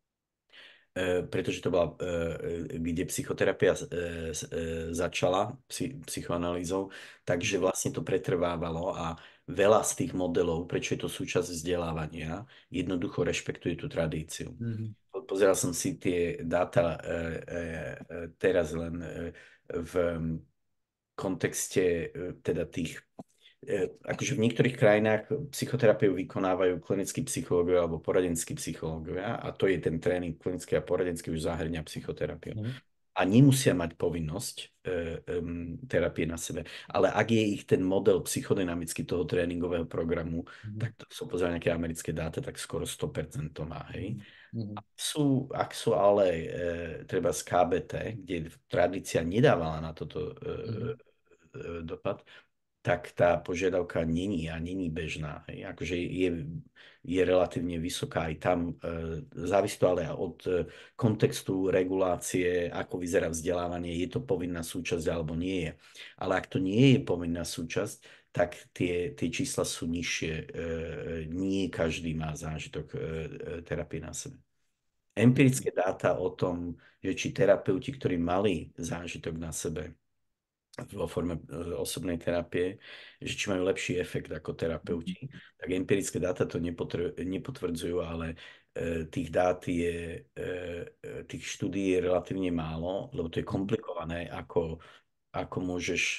S1: e, pretože to bola, e, e, kde psychoterapia e, e, začala psy, psychoanalýzou, takže vlastne to pretrvávalo a veľa z tých modelov, prečo je to súčasť vzdelávania, jednoducho rešpektuje tú tradíciu.
S2: mhm,
S1: Pozeral som si tie dáta e, e, e, teraz len e, v kontexte e, teda tých e, akože v niektorých krajinách psychoterapiu vykonávajú klinickí psychológovia alebo poradenskí psychológovia a to je ten tréning klinický a poradenský už zahrňa psychoterapiu.
S2: mhm,
S1: A nemusia mať povinnosť e, em, terapie na sebe. Ale ak je ich ten model psychodynamický toho tréningového programu,
S2: mhm,
S1: tak to sú pozrieť nejaké americké dáta, tak skoro sto percent to má. Hej.
S2: mhm, mhm,
S1: Sú, ak sú ale e, treba z ká bé té, kde tradícia nedávala na toto e,
S2: mhm,
S1: e, dopad, tak tá požiadavka není a není bežná. Hej. Akože je, je relatívne vysoká aj tam. E, závisí to ale od e, kontextu regulácie, ako vyzerá vzdelávanie, je to povinná súčasť alebo nie je. Ale ak to nie je povinná súčasť, tak tie, tie čísla sú nižšie. E, nie každý má zážitok e, e, terapie na sebe.
S2: mhm,
S1: Empirické dáta o tom, že či terapeuti, ktorí mali zážitok na sebe, vo forme e, osobnej terapie, že či majú lepší efekt ako
S2: mhm,
S1: terapeuti, tak empirické dáta to nepotr- nepotvrdzujú, ale e, tých dát je, e, e, tých štúdií je relatívne málo, lebo to je komplikované, ako, ako môžeš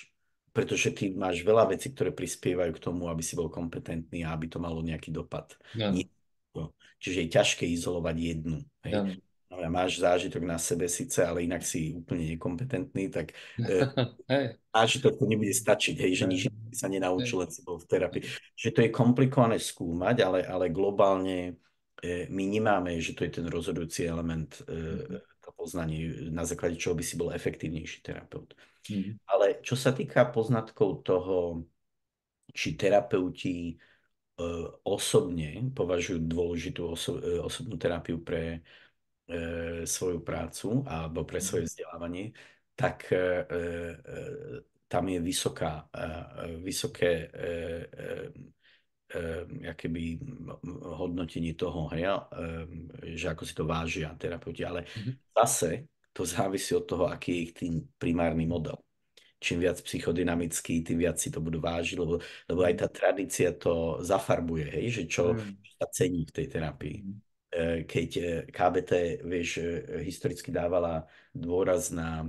S1: pretože ty máš veľa vecí, ktoré prispievajú k tomu, aby si bol kompetentný a aby to malo nejaký dopad. Nie.
S2: Áno,
S1: Čiže je ťažké izolovať jednu. Hej.
S2: áno.
S1: No a máš zážitok na sebe síce, ale inak si úplne nekompetentný, tak e,
S2: Hej,
S1: zážitok to nebude stačiť, hej, že nič
S2: hej,
S1: si sa nenaučil,
S2: hej.
S1: len si bol v terapii. Že to je komplikované skúmať, ale, ale globálne e, my nemáme, že to je ten rozhodujúci element, e,
S2: Mhm,
S1: to poznanie, na základe čoho by si bol efektívnejší terapeut.
S2: mhm,
S1: Ale čo sa týka poznatkov toho, či terapeuti e, osobne považujú dôležitú oso- e, osobnú terapiu pre e, svoju prácu alebo pre
S2: mhm,
S1: svoje vzdelávanie, tak e, e, tam je vysoká, e, vysoké e, e, e, akéby hodnotenie toho, hej, e, že ako si to vážia terapeuti, ale
S2: mhm,
S1: zase to závisí od toho, aký je ich tým primárny model. Čím viac psychodynamický, tým viac si to budú vážiť, lebo, lebo aj
S2: mhm,
S1: tá tradícia to zafarbuje, hej, že čo
S2: mhm,
S1: sa cení v tej terapii.
S2: mhm,
S1: E, Keď e, ká bé té, vieš, e, historicky dávala dôraz na,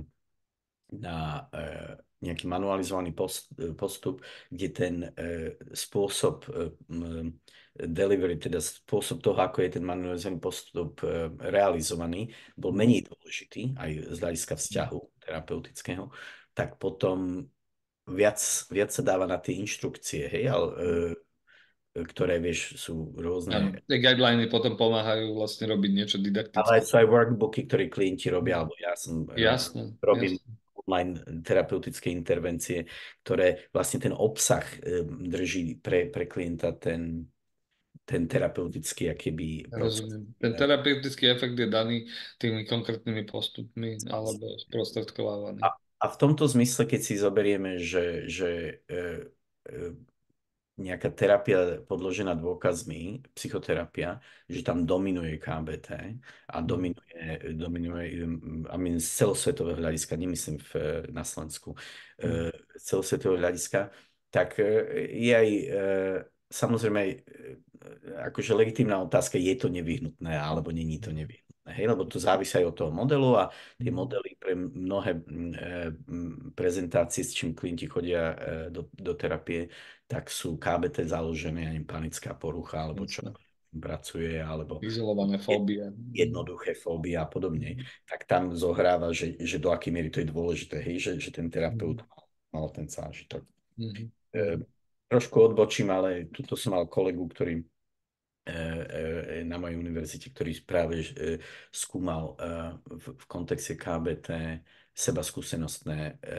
S1: na e, nejaký manualizovaný post, e, postup, kde ten e, spôsob e, m, delivery, teda spôsob toho, ako je ten manualizovaný postup e, realizovaný, bol
S2: mhm,
S1: menej dôležitý aj z hľadiska vzťahu terapeutického, tak potom viac, viac sa dáva na tie inštrukcie, hej, ale,
S2: mhm.
S1: e, ktoré, vieš, sú
S2: Áno,
S1: rôzne.
S2: tie guideliny potom pomáhajú vlastne robiť niečo
S1: Ale
S2: didaktické.
S1: sú aj workbooky, ktoré klienti robia,
S2: Mhm.
S1: alebo ja som uh,
S2: Jasné,
S1: robím
S2: jasné.
S1: online terapeutické intervencie, ktoré vlastne ten obsah um, drží pre, pre klienta ten, ten terapeutický akýby proces.
S2: Rozumiem. Ten terapeutický efekt je daný tými konkrétnymi postupmi alebo sprostredkovávaný.
S1: A, a v tomto zmysle, keď si zoberieme, že, že e, e, nejaká terapia podložená dôkazmi, psychoterapia, že tam dominuje ká bé té a
S2: Mhm.
S1: dominuje, dominuje um, a my z celosvetového hľadiska, nemyslím v, na Slovensku,
S2: Mhm.
S1: e, z celosvetového hľadiska, tak e, je aj e, samozrejme aj, e, akože legitímna otázka, je to nevyhnutné alebo není to nevyhnutné. Hej, lebo to závisí aj od toho modelu a tie
S2: Mhm.
S1: modely pre mnohé mm, e, mm, prezentácie, s čím klienti chodia e, do, do terapie, tak sú ká bé té založené, ja neviem, panická porucha, alebo čo
S2: Jasné.
S1: pracuje, alebo
S2: Izolované
S1: je-
S2: fóbie. Mhm.
S1: jednoduché fóbie a podobne,
S2: Mhm.
S1: tak tam zohráva, že, že do akej miery to je dôležité, hej, že, že ten terapeut
S2: Mhm.
S1: mal, mal ten zážitok.
S2: Mhm.
S1: E,
S2: Mhm.
S1: trošku odbočím, ale tuto som mal kolegu, ktorý e, e, na mojej univerzite, ktorý práve e, skúmal e, v, v kontexte ká bé té seba skúsenostné, e,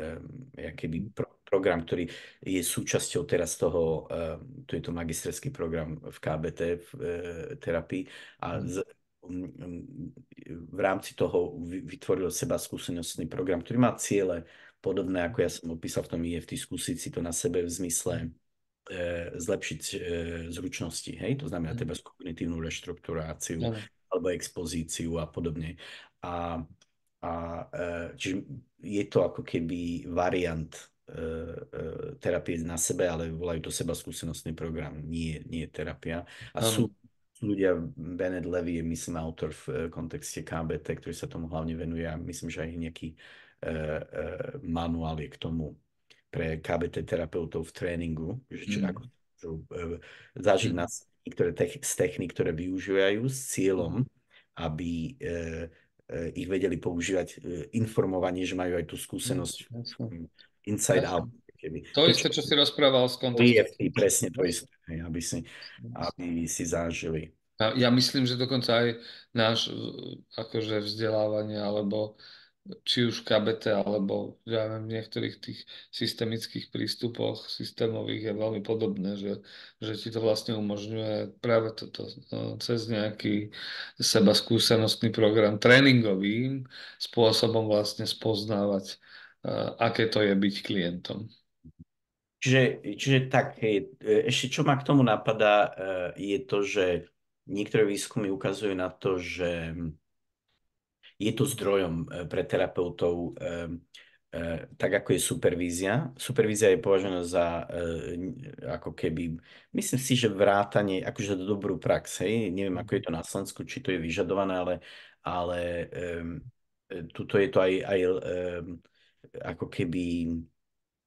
S1: e, keby pro, program, ktorý je súčasťou teraz toho, e, to je to magisterský program v ká bé té v e, terapii a
S2: Mhm.
S1: z, m, m, v rámci toho vy- vytvoril seba skúsenostný program, ktorý má ciele podobné, ako ja som opísal v tom í ef té, skúsiť si to na sebe v zmysle e, zlepšiť e, zručnosti, hej? To znamená
S2: Mhm.
S1: treba kognitívnu reštrukturáciu
S2: Áno.
S1: alebo expozíciu a podobne. A, a e, čiže je to ako keby variant e, e, terapie na sebe, ale volajú to seba skúsenostný program, nie, nie terapia. A sú
S2: Áno.
S1: sú ľudia, Bennett Levy je, myslím, autor v e, kontexte ká bé té, ktorý sa tomu hlavne venuje a myslím, že aj nejaký e, e, manuál je k tomu pre ká bé té terapeutov v tréningu, že čo, ako
S2: Mhm.
S1: môžu e, zažiť
S2: Mhm.
S1: nás niektoré tech, z techník, ktoré využívajú s cieľom,
S2: Mhm.
S1: aby e, e, ich vedeli používať e, informovanie, že majú aj tú
S2: Mhm.
S1: skúsenosť
S2: Jasné.
S1: mm, inside
S2: Jasné.
S1: out. Keby.
S2: To
S1: To, čo
S2: isté, čo si rozprával z kontextu.
S1: í ef té, presne to
S2: Jasné.
S1: isté, hej, aby si,
S2: Jasné.
S1: aby si zažili.
S2: A ja myslím, že dokonca aj náš e, akože vzdelávanie, alebo či už ká bé té, alebo ja neviem, v niektorých tých systemických prístupoch systémových je veľmi podobné, že, že ti to vlastne umožňuje práve toto no, cez nejaký seba skúsenostný program tréningovým spôsobom vlastne spoznávať, uh, aké to je byť klientom.
S1: Čiže, čiže tak, hej, e, ešte čo ma k tomu napadá, e, je to, že niektoré výskumy ukazujú na to, že je to zdrojom e, pre terapeutov, e, e, tak ako je supervízia. Supervízia je považená za e, ako keby, myslím si, že vrátanie, akože do dobrú prax, hej. Neviem, ako je to na Slovensku, či to je vyžadované, ale, ale e, tuto je to aj, aj e, ako keby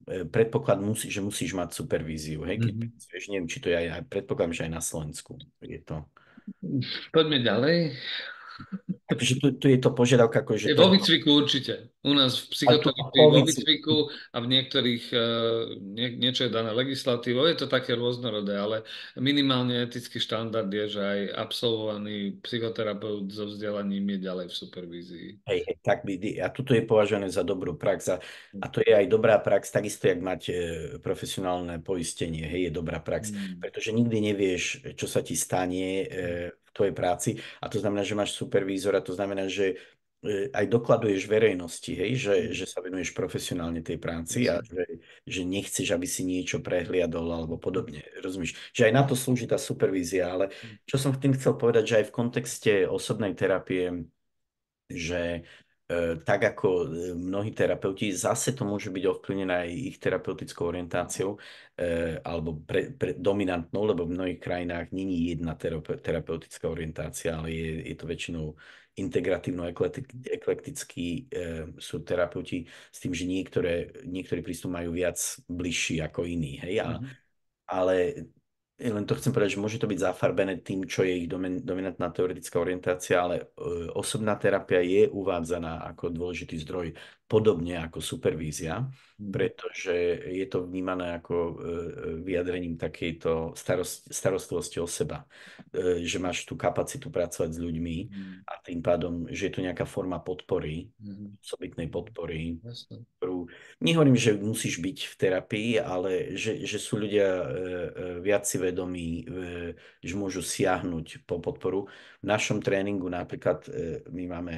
S1: e, predpoklad, musí, že musíš mať supervíziu, hej, keď
S2: Mhm.
S1: pracuješ, neviem, či to je aj, aj predpokladám, že aj na Slovensku je to.
S2: Poďme ďalej.
S1: Takže tu, tu je to požiadavka, ako, že
S2: Je
S1: to,
S2: vo
S1: že to,
S2: výcviku určite. U nás v
S1: ale tu
S2: psychoterapii
S1: po
S2: vo
S1: výcviku,
S2: výcviku a v niektorých, eh, nie, niečo je dané legislatívou, je to také rôznorodé, ale minimálne etický štandard je, že aj absolvovaný psychoterapeut so vzdelaním je ďalej v supervízii.
S1: hej, hej, tak by, a tuto je považované za dobrú prax a, a to je aj dobrá prax, takisto jak mať e, profesionálne poistenie, hej, je dobrá prax,
S2: Mm.
S1: pretože nikdy nevieš, čo sa ti stane e, v tvojej práci a to znamená, že máš supervízora, to znamená, že e, aj dokladuješ verejnosti, hej, že,
S2: Mm.
S1: že sa venuješ profesionálne tej práci a
S2: Jasne.
S1: že, že nechceš, aby si niečo prehliadol alebo podobne, rozumieš? Že aj na to slúži tá supervízia, ale čo som tým chcel povedať, že aj v kontexte osobnej terapie že e, tak ako e, mnohí terapeuti, zase to môže byť ovplyvnené aj ich terapeutickou orientáciou e, alebo pre, pre, dominantnou, lebo v mnohých krajinách není jedna terape, terapeutická orientácia, ale je, je to väčšinou integratívno eklektickí e, sú terapeuti s tým, že niektoré, niektorý prístup majú viac bližší ako iní. Hej? A
S2: Mhm.
S1: ale len to chcem povedať, že môže to byť zafarbené tým, čo je ich domin- dominantná teoretická orientácia, ale e, osobná terapia je uvádzaná ako dôležitý zdroj, podobne ako supervízia,
S2: Mhm.
S1: pretože je to vnímané ako e, vyjadrením takejto starost- starostlivosti o seba. E, že máš tú kapacitu pracovať s ľuďmi
S2: Mhm.
S1: a tým pádom, že je to nejaká forma podpory,
S2: Mhm.
S1: osobitnej podpory,
S2: Jasne.
S1: ktorú nehovorím, že musíš byť v terapii, ale že, že sú ľudia e, e, viac si vedomí, e, že môžu siahnuť po podporu. V našom tréningu napríklad e, my máme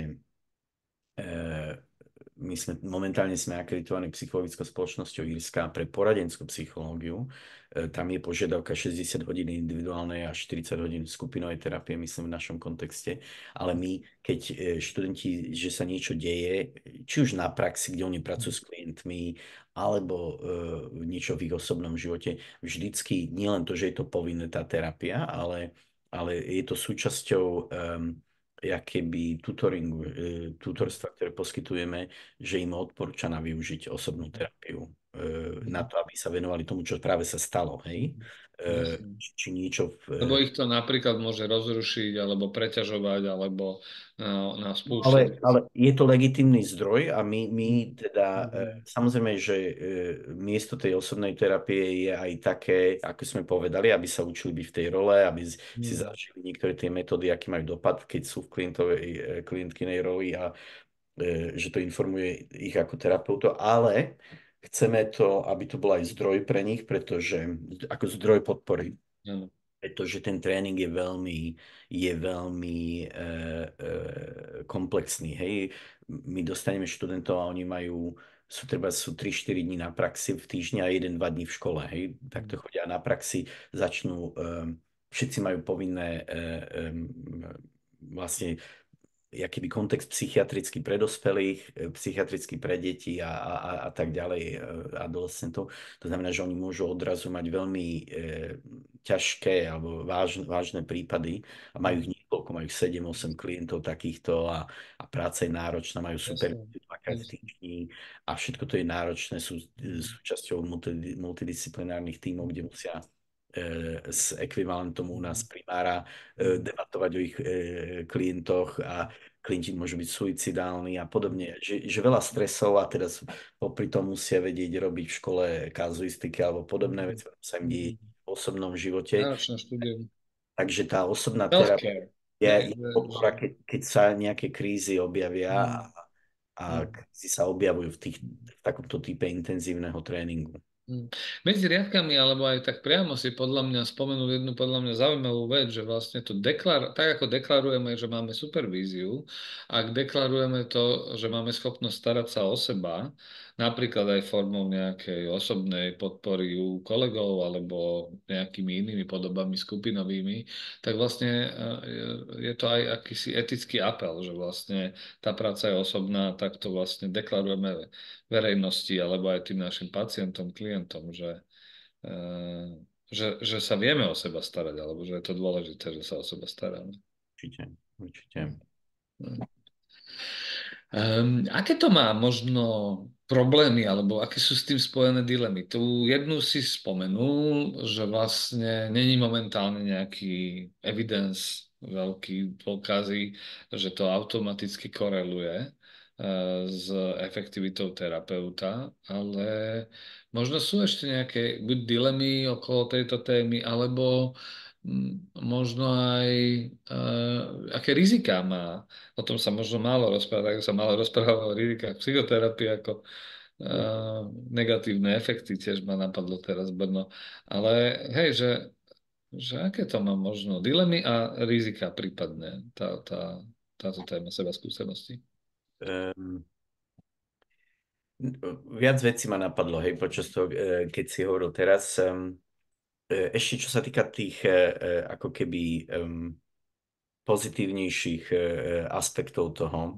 S1: e, my sme, momentálne sme akreditovaní psychologickou spoločnosťou Írska pre poradenskú psychológiu. E, Tam je požiadavka šesťdesiat hodín individuálnej a štyridsať hodín skupinovej terapie, myslím v našom kontexte. Ale my, keď e, študenti, že sa niečo deje, či už na praxi, kde oni pracujú s klientmi, alebo e, niečo v ich osobnom živote, vždycky nie len to, že je to povinné tá terapia, ale, ale je to súčasťou um, keby tutoringu, e, tutorstva, ktoré poskytujeme, že im odporúčaná využiť osobnú terapiu e, na
S2: Mhm.
S1: to, aby sa venovali tomu, čo práve sa stalo, hej?
S2: Mhm.
S1: E,
S2: Jasne.
S1: či, či niečo
S2: Lebo
S1: v,
S2: ich to napríklad môže rozrušiť, alebo preťažovať, alebo na, na
S1: No
S2: spúšťať.
S1: ale, ale je to legitímny zdroj a my, my teda, e,
S2: Mhm.
S1: samozrejme, že e, miesto tej osobnej terapie je aj také, ako sme povedali, aby sa učili byť v tej role, aby z- si
S2: Mhm.
S1: zažili niektoré tie metódy, aký majú dopad, keď sú v klientovej, e, klientkinej roli a e, že to informuje ich ako terapeutov, ale chceme to, aby to bol aj zdroj pre nich, pretože ako zdroj podpory,
S2: Áno.
S1: pretože ten tréning je veľmi, je veľmi e, e, komplexný. Hej. My dostaneme študentov a oni majú, sú treba sú tri štyri dní na praxi v týždni a jeden dva dní v škole. Hej. Takto chodia na praxi, začnú, e, všetci majú povinné e, e, vlastne jakýby kontext psychiatrický pre dospelých, e, psychiatrický pre deti a, a, a a tak ďalej, e, adolescentov. To znamená, že oni môžu odrazu mať veľmi e, ťažké alebo váž, vážne prípady a majú ich niekoľko, majú sedem osem klientov takýchto a, a práca je náročná, majú super
S2: Jasne.
S1: dvakrát v
S2: Jasne.
S1: týždni a všetko to je náročné, sú e,
S2: Mhm.
S1: súčasťou multi, multidisciplinárnych tímov, kde musia e, s ekvivalentom u nás primára e,
S2: Mhm.
S1: debatovať o ich e, klientoch a klienti môžu byť suicidálni a podobne. Že, že veľa stresov a teraz popri tom musia vedieť robiť v škole kazuistiky alebo podobné
S2: Mhm.
S1: veci, ktoré sa im deje
S2: Mhm.
S1: v osobnom živote.
S2: Náročné štúdium.
S1: Takže tá osobná terapia
S2: Healthcare. Hej,
S1: je, je
S2: že, že,
S1: podpora, keď, keď sa nejaké krízy objavia a,
S2: mhm.
S1: a
S2: Mhm.
S1: krízy sa objavujú v, tých, v takomto type intenzívneho tréningu.
S2: Mm. Medzi riadkami, alebo aj tak priamo si podľa mňa spomenul jednu podľa mňa zaujímavú vec, že vlastne to deklar, tak ako deklarujeme, že máme supervíziu, ak deklarujeme to, že máme schopnosť starať sa o seba, napríklad aj formou nejakej osobnej podpory u kolegov alebo nejakými inými podobami skupinovými, tak vlastne eh, je je to aj akýsi etický apel, že vlastne tá práca je osobná, tak to vlastne deklarujeme verejnosti alebo aj tým našim pacientom, klientom, že, eh, že, že sa vieme o seba starať, alebo že je to dôležité, že sa o seba staráme.
S1: Určite, určite.
S2: Hm. Hm. Um, aké to má možno problémy, alebo aké sú s tým spojené dilemy. Tu jednu si spomenul, že vlastne není momentálne nejaký evidence, veľký dôkazy, že to automaticky koreluje eh, s efektivitou terapeuta, ale možno sú ešte nejaké buď dilemy okolo tejto témy, alebo mm, možno aj eh, aké riziká má. O tom sa možno málo rozpráva, ako sa málo rozpráva o rizikách psychoterapie, ako eh, negatívne efekty, tiež ma napadlo teraz Brno. Ale hej, že, že aké to má možno dilemy a rizika prípadne, tá, tá, táto téma seba skúsenosti.
S1: Um, viac vecí ma napadlo, hej, počas toho, eh, keď si hovoril teraz. Um, eh, ešte čo sa týka tých eh, eh, ako keby um, pozitívnejších eh, eh, aspektov toho,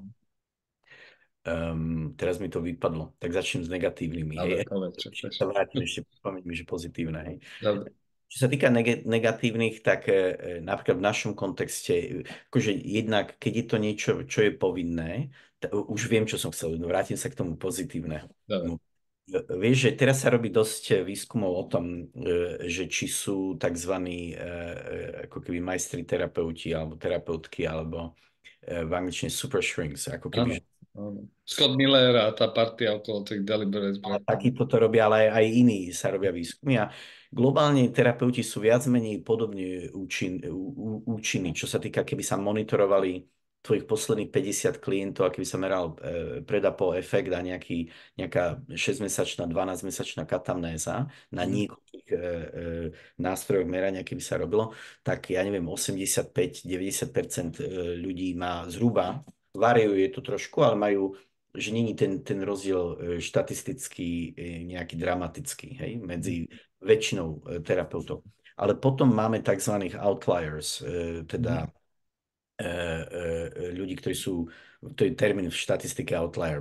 S1: um, teraz mi to vypadlo, tak začnem s negatívnymi, hej.
S2: Ale povedz, čo
S1: Ešte
S2: chceš.
S1: sa vrátim, ešte pripomeň mi, že pozitívne, hej.
S2: Dobre.
S1: Čo sa týka neg- negatívnych, tak e, napríklad v našom kontexte, e, akože jednak, keď je to niečo, čo je povinné, t- už viem, čo som chcel, no vrátim sa k tomu pozitívnemu.
S2: Dobre.
S1: E, Vieš, že teraz sa robí dosť výskumov o tom, e, že či sú tzv. e, e, ako keby majstri terapeuti alebo terapeutky, alebo e, v angličtine super shrinks, ako keby,
S2: Áno. Áno. Scott Miller a tá partia okolo tých deliberate
S1: a
S2: breathing.
S1: takýto to robia, ale aj, aj iní sa robia výskumy. A globálne terapeuti sú viac menej podobne účin, ú, účinní, čo sa týka, keby sa monitorovali tvojich posledných päťdesiat klientov a keby sa meral e, predapo efekt a nejaký, nejaká šesťmesačná, dvanásťmesačná katamnéza na
S2: Mhm.
S1: niekoľkých e, e, nástrojoch merania, keby sa robilo, tak ja neviem, osemdesiatpäť až deväťdesiat percent e, ľudí má zhruba, variuje to trošku, ale majú, že není ten, ten rozdiel e, štatistický e, nejaký dramatický, hej, medzi väčšinou e, terapeutov. Ale potom máme tzv. Outliers, e, teda
S2: Mhm.
S1: e, e, ľudí, ktorí sú, to je termín v štatistike outlier,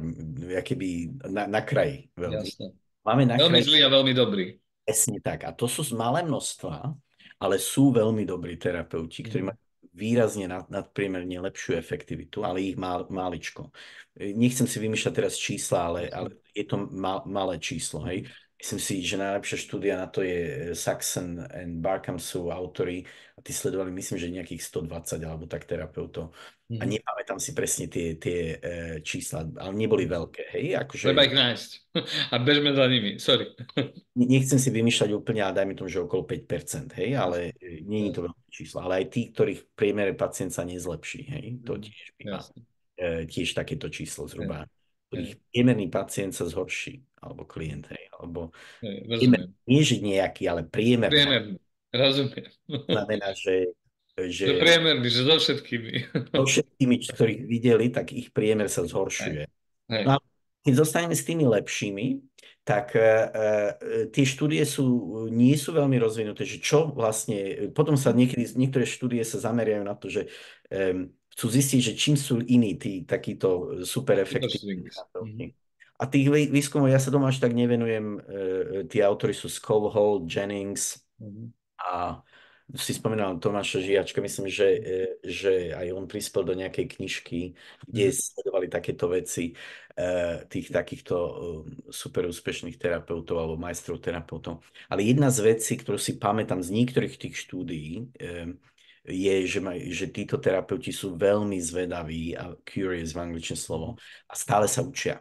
S1: keby na, na kraji veľmi.
S2: Jasné.
S1: Máme na
S2: Veľmi
S1: kraji
S2: zlý a veľmi dobrý.
S1: presne tak. A to sú z malé množstva, ale sú veľmi dobrí terapeuti, ktorí
S2: Mhm.
S1: majú výrazne nad, nadpriemerne lepšiu efektivitu, ale ich má, máličko. E, Nechcem si vymýšľať teraz čísla, ale, ale
S2: Jasné.
S1: je to mal, malé číslo. Hej. Myslím si, že najlepšia štúdia na to je e, Saxon and Barkham sú autori a tí sledovali, myslím, že nejakých sto dvadsať alebo tak terapeutov. A
S2: Mhm.
S1: nepamätám si presne tie, tie e, čísla, ale neboli veľké. Hej,
S2: Treba
S1: akože
S2: ich nájsť. A bežme za nimi. Sorry.
S1: nechcem si vymýšľať úplne, ale dajme tomu, že okolo päť percent, hej, ale e, nie je to
S2: Jasné.
S1: veľké číslo. Ale aj tí, ktorých v priemere pacient sa nezlepší, hej, to
S2: Mhm.
S1: tiež býva
S2: Jasné.
S1: e, tiež takéto číslo
S2: Hej.
S1: zhruba, ktorých
S2: Hej.
S1: priemerný pacient sa zhorší, alebo klient, hej, alebo
S2: Hej.
S1: priemer,
S2: Rozumiem.
S1: nie že nejaký, ale priemerný.
S2: Priemerný. Rozumiem.
S1: Znamená, že,
S2: Že
S1: že
S2: priemerný, že so všetkými.
S1: so všetkými, ktorých videli, tak ich priemer sa
S2: Hej.
S1: zhoršuje.
S2: Hej.
S1: No a keď zostaneme s tými lepšími, tak e, e, tie štúdie sú, nie sú veľmi rozvinuté, že čo vlastne, potom sa niekedy, niektoré štúdie sa zameriajú na to, že e, chcú zistiť, že čím sú iní tí takíto super
S2: Super
S1: efektívni
S2: swings. Mhm.
S1: terapeuti. A tých vý- výskumov ja sa tomu až tak nevenujem, e, e, tí autori sú Scovel, Jennings,
S2: Mhm.
S1: a si spomínal Tomáša Žijačka, myslím, že, e, že aj on prispel do nejakej knižky, kde
S2: Mhm.
S1: sledovali takéto veci e, tých takýchto e, super úspešných terapeutov alebo majstrov terapeutov. Ale jedna z vecí, ktorú si pamätám z niektorých tých štúdií, e, je, že, maj, že títo terapeuti sú veľmi zvedaví a curious v angličné slovo a stále sa učia.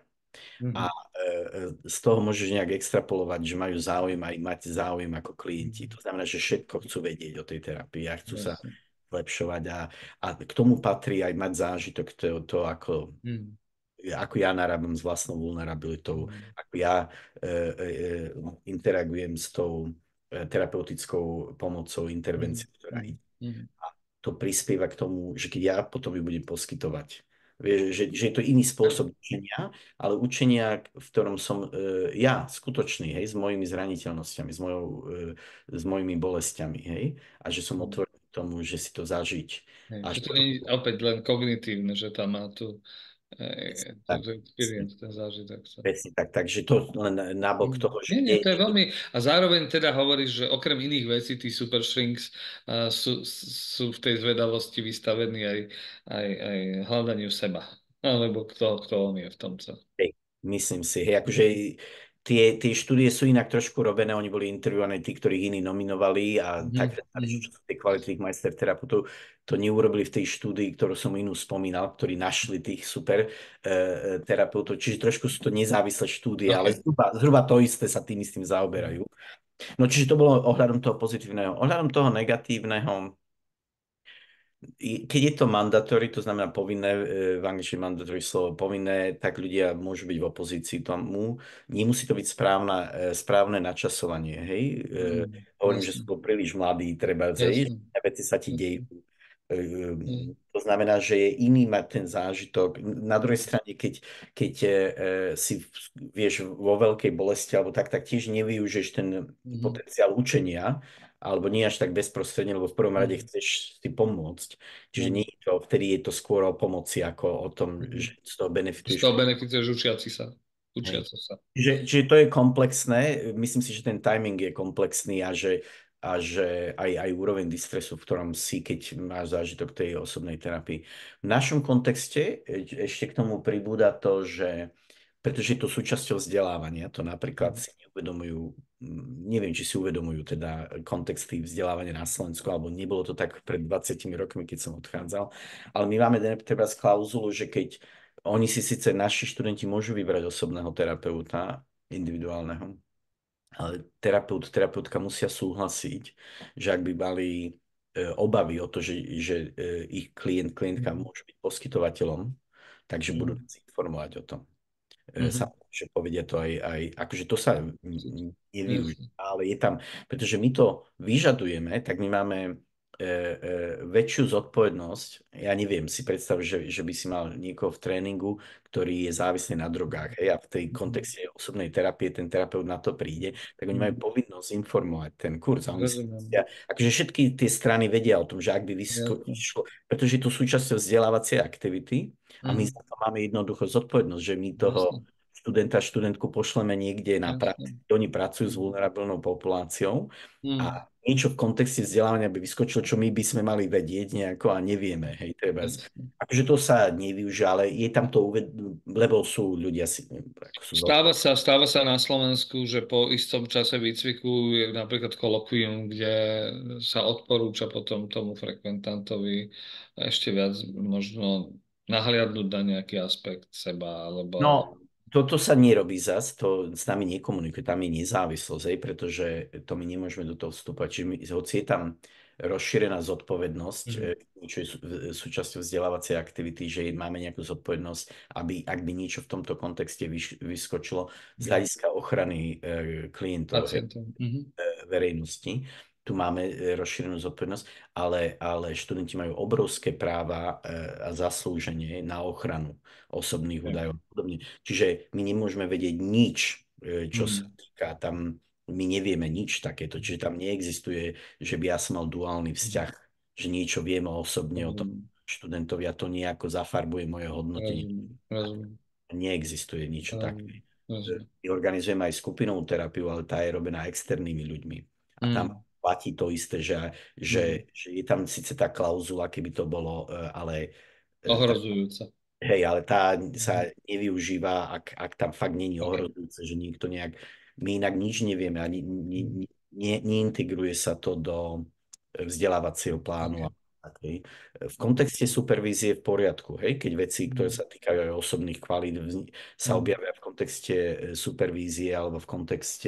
S1: A
S2: Mhm.
S1: e, e, z toho môžeš nejak extrapolovať, že majú záujem aj mať záujem ako klienti.
S2: Mhm.
S1: To znamená, že všetko chcú vedieť o tej terapii a chcú sa
S2: Jasne.
S1: zlepšovať. A, a k tomu patrí aj mať zážitok to, to ako,
S2: Mhm.
S1: ako ja narábam s vlastnou vulnerabilitou,
S2: Mhm.
S1: ako ja e, e, e, interagujem s tou e, terapeutickou pomocou,
S2: Mhm.
S1: intervenciou, ktorá
S2: Mhm.
S1: ide.
S2: Mhm.
S1: A to prispieva k tomu, že keď ja potom ju budem poskytovať, vieš, že, že je to iný spôsob učenia, ale učenia, v ktorom som e, ja skutočný, hej, s mojimi zraniteľnosťami, s, mojou, e, s mojimi bolestiami, hej, a že som
S2: Mhm.
S1: otvorený tomu, že si to zažiť.
S2: Hej,
S1: Až
S2: že to
S1: potom
S2: nie je opäť len kognitívne, že tam má tu eh,
S1: tak,
S2: ten experience, ten zážitok. Sa.
S1: presne tak, takže to len nabok
S2: Mm.
S1: toho, že
S2: Nie, nie,
S1: kde,
S2: to je veľmi... A zároveň teda hovoríš, že okrem iných vecí, tí super shrinks uh, sú, sú v tej zvedavosti vystavení aj, aj, aj hľadaniu seba. Alebo kto, kto on je v tom, co.
S1: Myslím si, hej, akože tie, tie štúdie sú inak trošku robené, oni boli intervjuovaní tí, ktorých iní nominovali a
S2: Mhm,
S1: tak,
S2: mhm.
S1: čo sú tie kvality tých majsterterapeutov, to neurobili v tej štúdii, ktorú som inú spomínal, ktorí našli tých super uh, terapeutov, čiže trošku sú to nezávislé štúdie, ale
S2: OK.
S1: zhruba, zhruba to isté sa tým istým zaoberajú. No čiže to bolo ohľadom toho pozitívneho. Ohľadom toho negatívneho, i- keď je to mandatory, to znamená povinné, e, v angličtine mandatory slovo povinné, tak ľudia môžu byť v opozícii tomu. Nemusí to byť správna, e, správne načasovanie, hej. E,
S2: Mm,
S1: Hovorím, že
S2: jasne,
S1: sú to príliš mladí, treba, hej,
S2: jasne,
S1: že veci sa ti dejú.
S2: jasne.
S1: E,
S2: Mm,
S1: To znamená, že je iný mať ten zážitok. Na druhej strane, keď, keď e, si, vieš, vo veľkej bolesti alebo tak, tak tiež nevyužiješ ten
S2: mhm,
S1: potenciál učenia, alebo nie až tak bezprostredne, lebo v prvom rade
S2: mhm,
S1: chceš si pomôcť. Čiže nie
S2: mhm,
S1: je to, vtedy je to skôr o pomoci, ako o tom,
S2: mhm.
S1: že z toho
S2: Z
S1: benefituješ.
S2: toho benefituješ učiaci sa.
S1: Hej.
S2: Učiaca sa.
S1: Čiže, čiže to je komplexné. Myslím si, že ten timing je komplexný a že, a že aj, aj úroveň distresu, v ktorom si, keď máš zážitok tej osobnej terapii. V našom kontexte e- ešte k tomu pribúda to, že pretože je to súčasťou vzdelávania, to napríklad
S2: Mhm,
S1: si neuvedomujú, mm, neviem, či si uvedomujú teda kontexty vzdelávania na Slovensku, alebo nebolo to tak pred dvadsiatimi rokmi, keď som odchádzal, ale my máme treba z klauzulu, že keď oni si síce, naši študenti môžu vybrať osobného terapeuta, individuálneho, ale terapeut, terapeutka musia súhlasiť, že ak by mali e, obavy o to, že, že e, ich klient, klientka
S2: mhm,
S1: môže byť poskytovateľom, takže budú
S2: mhm,
S1: nás informovať o tom. E,
S2: mhm.
S1: Samozrejme, že povedia to aj, aj akože to sa n- n- nevyužíva,
S2: Jasne.
S1: ale je tam, pretože my to vyžadujeme, tak my máme e, e, väčšiu zodpovednosť. Ja neviem si predstav, že, že by si mal niekoho v tréningu, ktorý je závislý na drogách, hej, a v tej
S2: Mhm,
S1: kontexte osobnej terapie ten terapeut na to príde, tak oni majú
S2: mhm.
S1: povinnosť informovať ten kurz a oni si
S2: Rozumiem.
S1: myslia, akože všetky tie strany vedia o tom, že ak by vysko-
S2: Jasne.
S1: vyšlo, pretože je to súčasťou vzdelávacej aktivity, a my
S2: Mhm.
S1: za to máme jednoducho zodpovednosť, že my toho
S2: Jasne.
S1: študenta, študentku pošleme niekde na
S2: Jasne.
S1: praxi, kde oni pracujú s
S2: Mhm.
S1: vulnerabilnou populáciou
S2: Mhm.
S1: a niečo v kontexte vzdelávania by vyskočilo, čo my by sme mali vedieť nejako a nevieme. Hej, treba.
S2: Jasne.
S1: Akože to sa nevyužia, ale je tam to, uved- lebo sú ľudia, si, ako sú
S2: Stáva sa, stáva sa na Slovensku, že po istom čase výcviku je napríklad kolokvium, kde sa odporúča potom tomu frekventantovi ešte viac možno nahliadnúť na nejaký aspekt seba, alebo...
S1: No, toto sa nerobí zas, to s nami nekomunikuje, tam je nezávislosť, hej, pretože to my nemôžeme do toho vstúpať. Čiže my, hoci je tam rozšírená zodpovednosť,
S2: Mhm.
S1: e, čo je sú- e, súčasťou vzdelávacej aktivity, že máme nejakú zodpovednosť, aby ak by niečo v tomto kontexte vyš, vyskočilo z
S2: Mhm.
S1: hľadiska ochrany e, klientov, hej,
S2: Pacientov. Mhm.
S1: verejnosti. Tu máme e, rozšírenú zodpovednosť, ale, ale študenti majú obrovské práva e, a zaslúženie na ochranu osobných
S2: Tak.
S1: údajov a podobne. Čiže my nemôžeme vedieť nič, e, čo sa
S2: Mhm.
S1: týka tam, my nevieme nič takéto, čiže tam neexistuje, že by ja som mal duálny
S2: Mhm.
S1: vzťah, že niečo viem osobne o tom
S2: Rozumiem.
S1: študentovi a to nejako zafarbuje moje hodnotenie.
S2: Rozumiem. Rozumiem.
S1: Neexistuje niečo také.
S2: Rozumiem. Rozumiem.
S1: My organizujeme aj skupinovú terapiu, ale tá je robená externými ľuďmi. A tam
S2: Mhm.
S1: platí to isté, že,
S2: Mhm.
S1: že, že je tam síce tá klauzula, keby to bolo, e, ale e, tá,
S2: Ohrozujúca.
S1: hej, ale tá
S2: Mhm.
S1: sa nevyužíva, ak, ak tam fakt není
S2: OK.
S1: ohrozujúce, že nikto nejak, my inak nič nevieme a ni, ni,
S2: Mhm.
S1: ni, ne, neintegruje sa to do vzdelávacieho plánu.
S2: OK.
S1: A tak, hej. V
S2: Mhm.
S1: kontexte supervízie je v poriadku, hej, keď veci, ktoré
S2: Mhm.
S1: sa týkajú aj osobných kvalít, vzni- sa
S2: Mhm.
S1: objavia v kontexte e, supervízie alebo v kontexte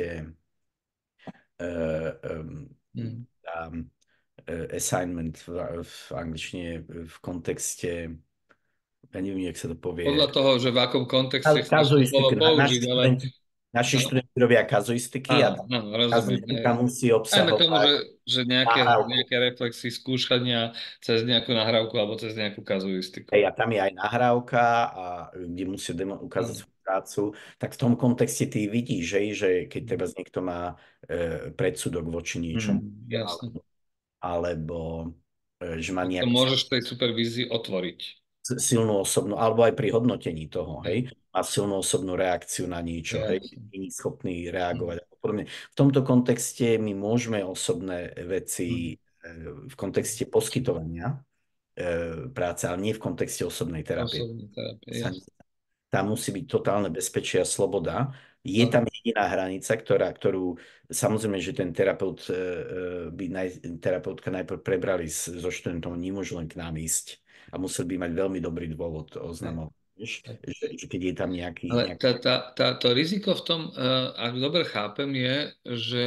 S1: uh, um,
S2: Mhm.
S1: um, uh, assignment v, v angličtine, v kontexte, ja neviem, jak sa to
S2: Podľa
S1: povie,
S2: toho, že v akom kontexte
S1: ale
S2: chceš to slovo
S1: kazuistiky. Na-
S2: použiť,
S1: Naši
S2: ale
S1: študenti, naši
S2: áno,
S1: študenti robia kazuistiky a
S2: áno,
S1: tá
S2: áno, rozumiem. Hej.
S1: kazuistika musí
S2: Dajme tomu, že,
S1: obsahovať
S2: že nejaké,
S1: nahrávku.
S2: nejaké reflexy skúšania cez nejakú nahrávku alebo cez nejakú kazuistiku.
S1: Hej, a tam je aj nahrávka, a kde musia demo, ukázať
S2: Áno.
S1: svoju prácu, tak v tom kontexte ty vidíš, že, že keď
S2: Mhm.
S1: treba niekto má e, predsudok voči niečomu,
S2: Mhm. Jasne.
S1: alebo, alebo e, že má
S2: Tak to
S1: nejaký
S2: môžeš v tej supervízii otvoriť.
S1: silnú osobnú, alebo aj pri hodnotení toho,
S2: Hej.
S1: hej, má silnú osobnú reakciu na niečo, hej,
S2: Jasne.
S1: není schopný
S2: Mhm.
S1: reagovať a podobne. V tomto kontexte my môžeme osobné
S2: Mhm.
S1: veci e, v kontexte poskytovania e, práce, ale nie v kontexte osobnej terapie.
S2: Osobná terapia,
S1: Sa,
S2: jasne.
S1: tam musí byť totálne bezpečie a sloboda. Je
S2: No,
S1: tam jediná hranica, ktorá, ktorú samozrejme, že ten terapeut e, e, by naj, terapeutka najprv prebrali s, so študentom, nemôže len k nám ísť a musel by mať veľmi dobrý dôvod
S2: hej,
S1: oznamovať, vieš,
S2: hej.
S1: že, že keď je tam nejaký,
S2: Ale
S1: nejaký
S2: tá, tá, tá, to riziko v tom, eh, ak dobre chápem, je, že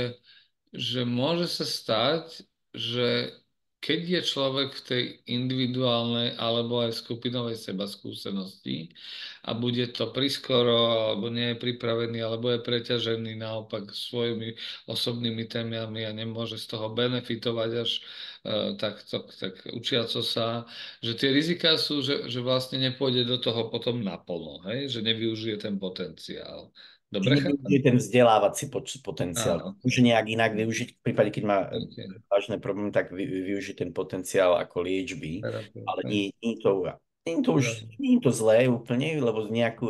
S2: že môže sa stať, že keď je človek v tej individuálnej alebo aj skupinovej seba skúsenosti a bude to priskoro, alebo nie je pripravený, alebo je preťažený naopak svojimi osobnými témami a nemôže z toho benefitovať až eh, tak, tak, tak učiaco sa, že tie riziká sú, že, že vlastne nepôjde do toho potom naplno, hej? Že nevyužije ten potenciál.
S1: že
S2: Dobre
S1: nevyužije
S2: chápem?
S1: ten vzdelávací poč- potenciál.
S2: Áno,
S1: Môže
S2: ok.
S1: nejak inak využiť, v prípade, keď má e,
S2: Ok.
S1: vážne problémy, tak vy, využiť ten potenciál ako liečby,
S2: Terapeut,
S1: ale
S2: hej.
S1: nie, nie, je to, nie je to už
S2: Rozumiem.
S1: nie je to zlé úplne, lebo z nejakú,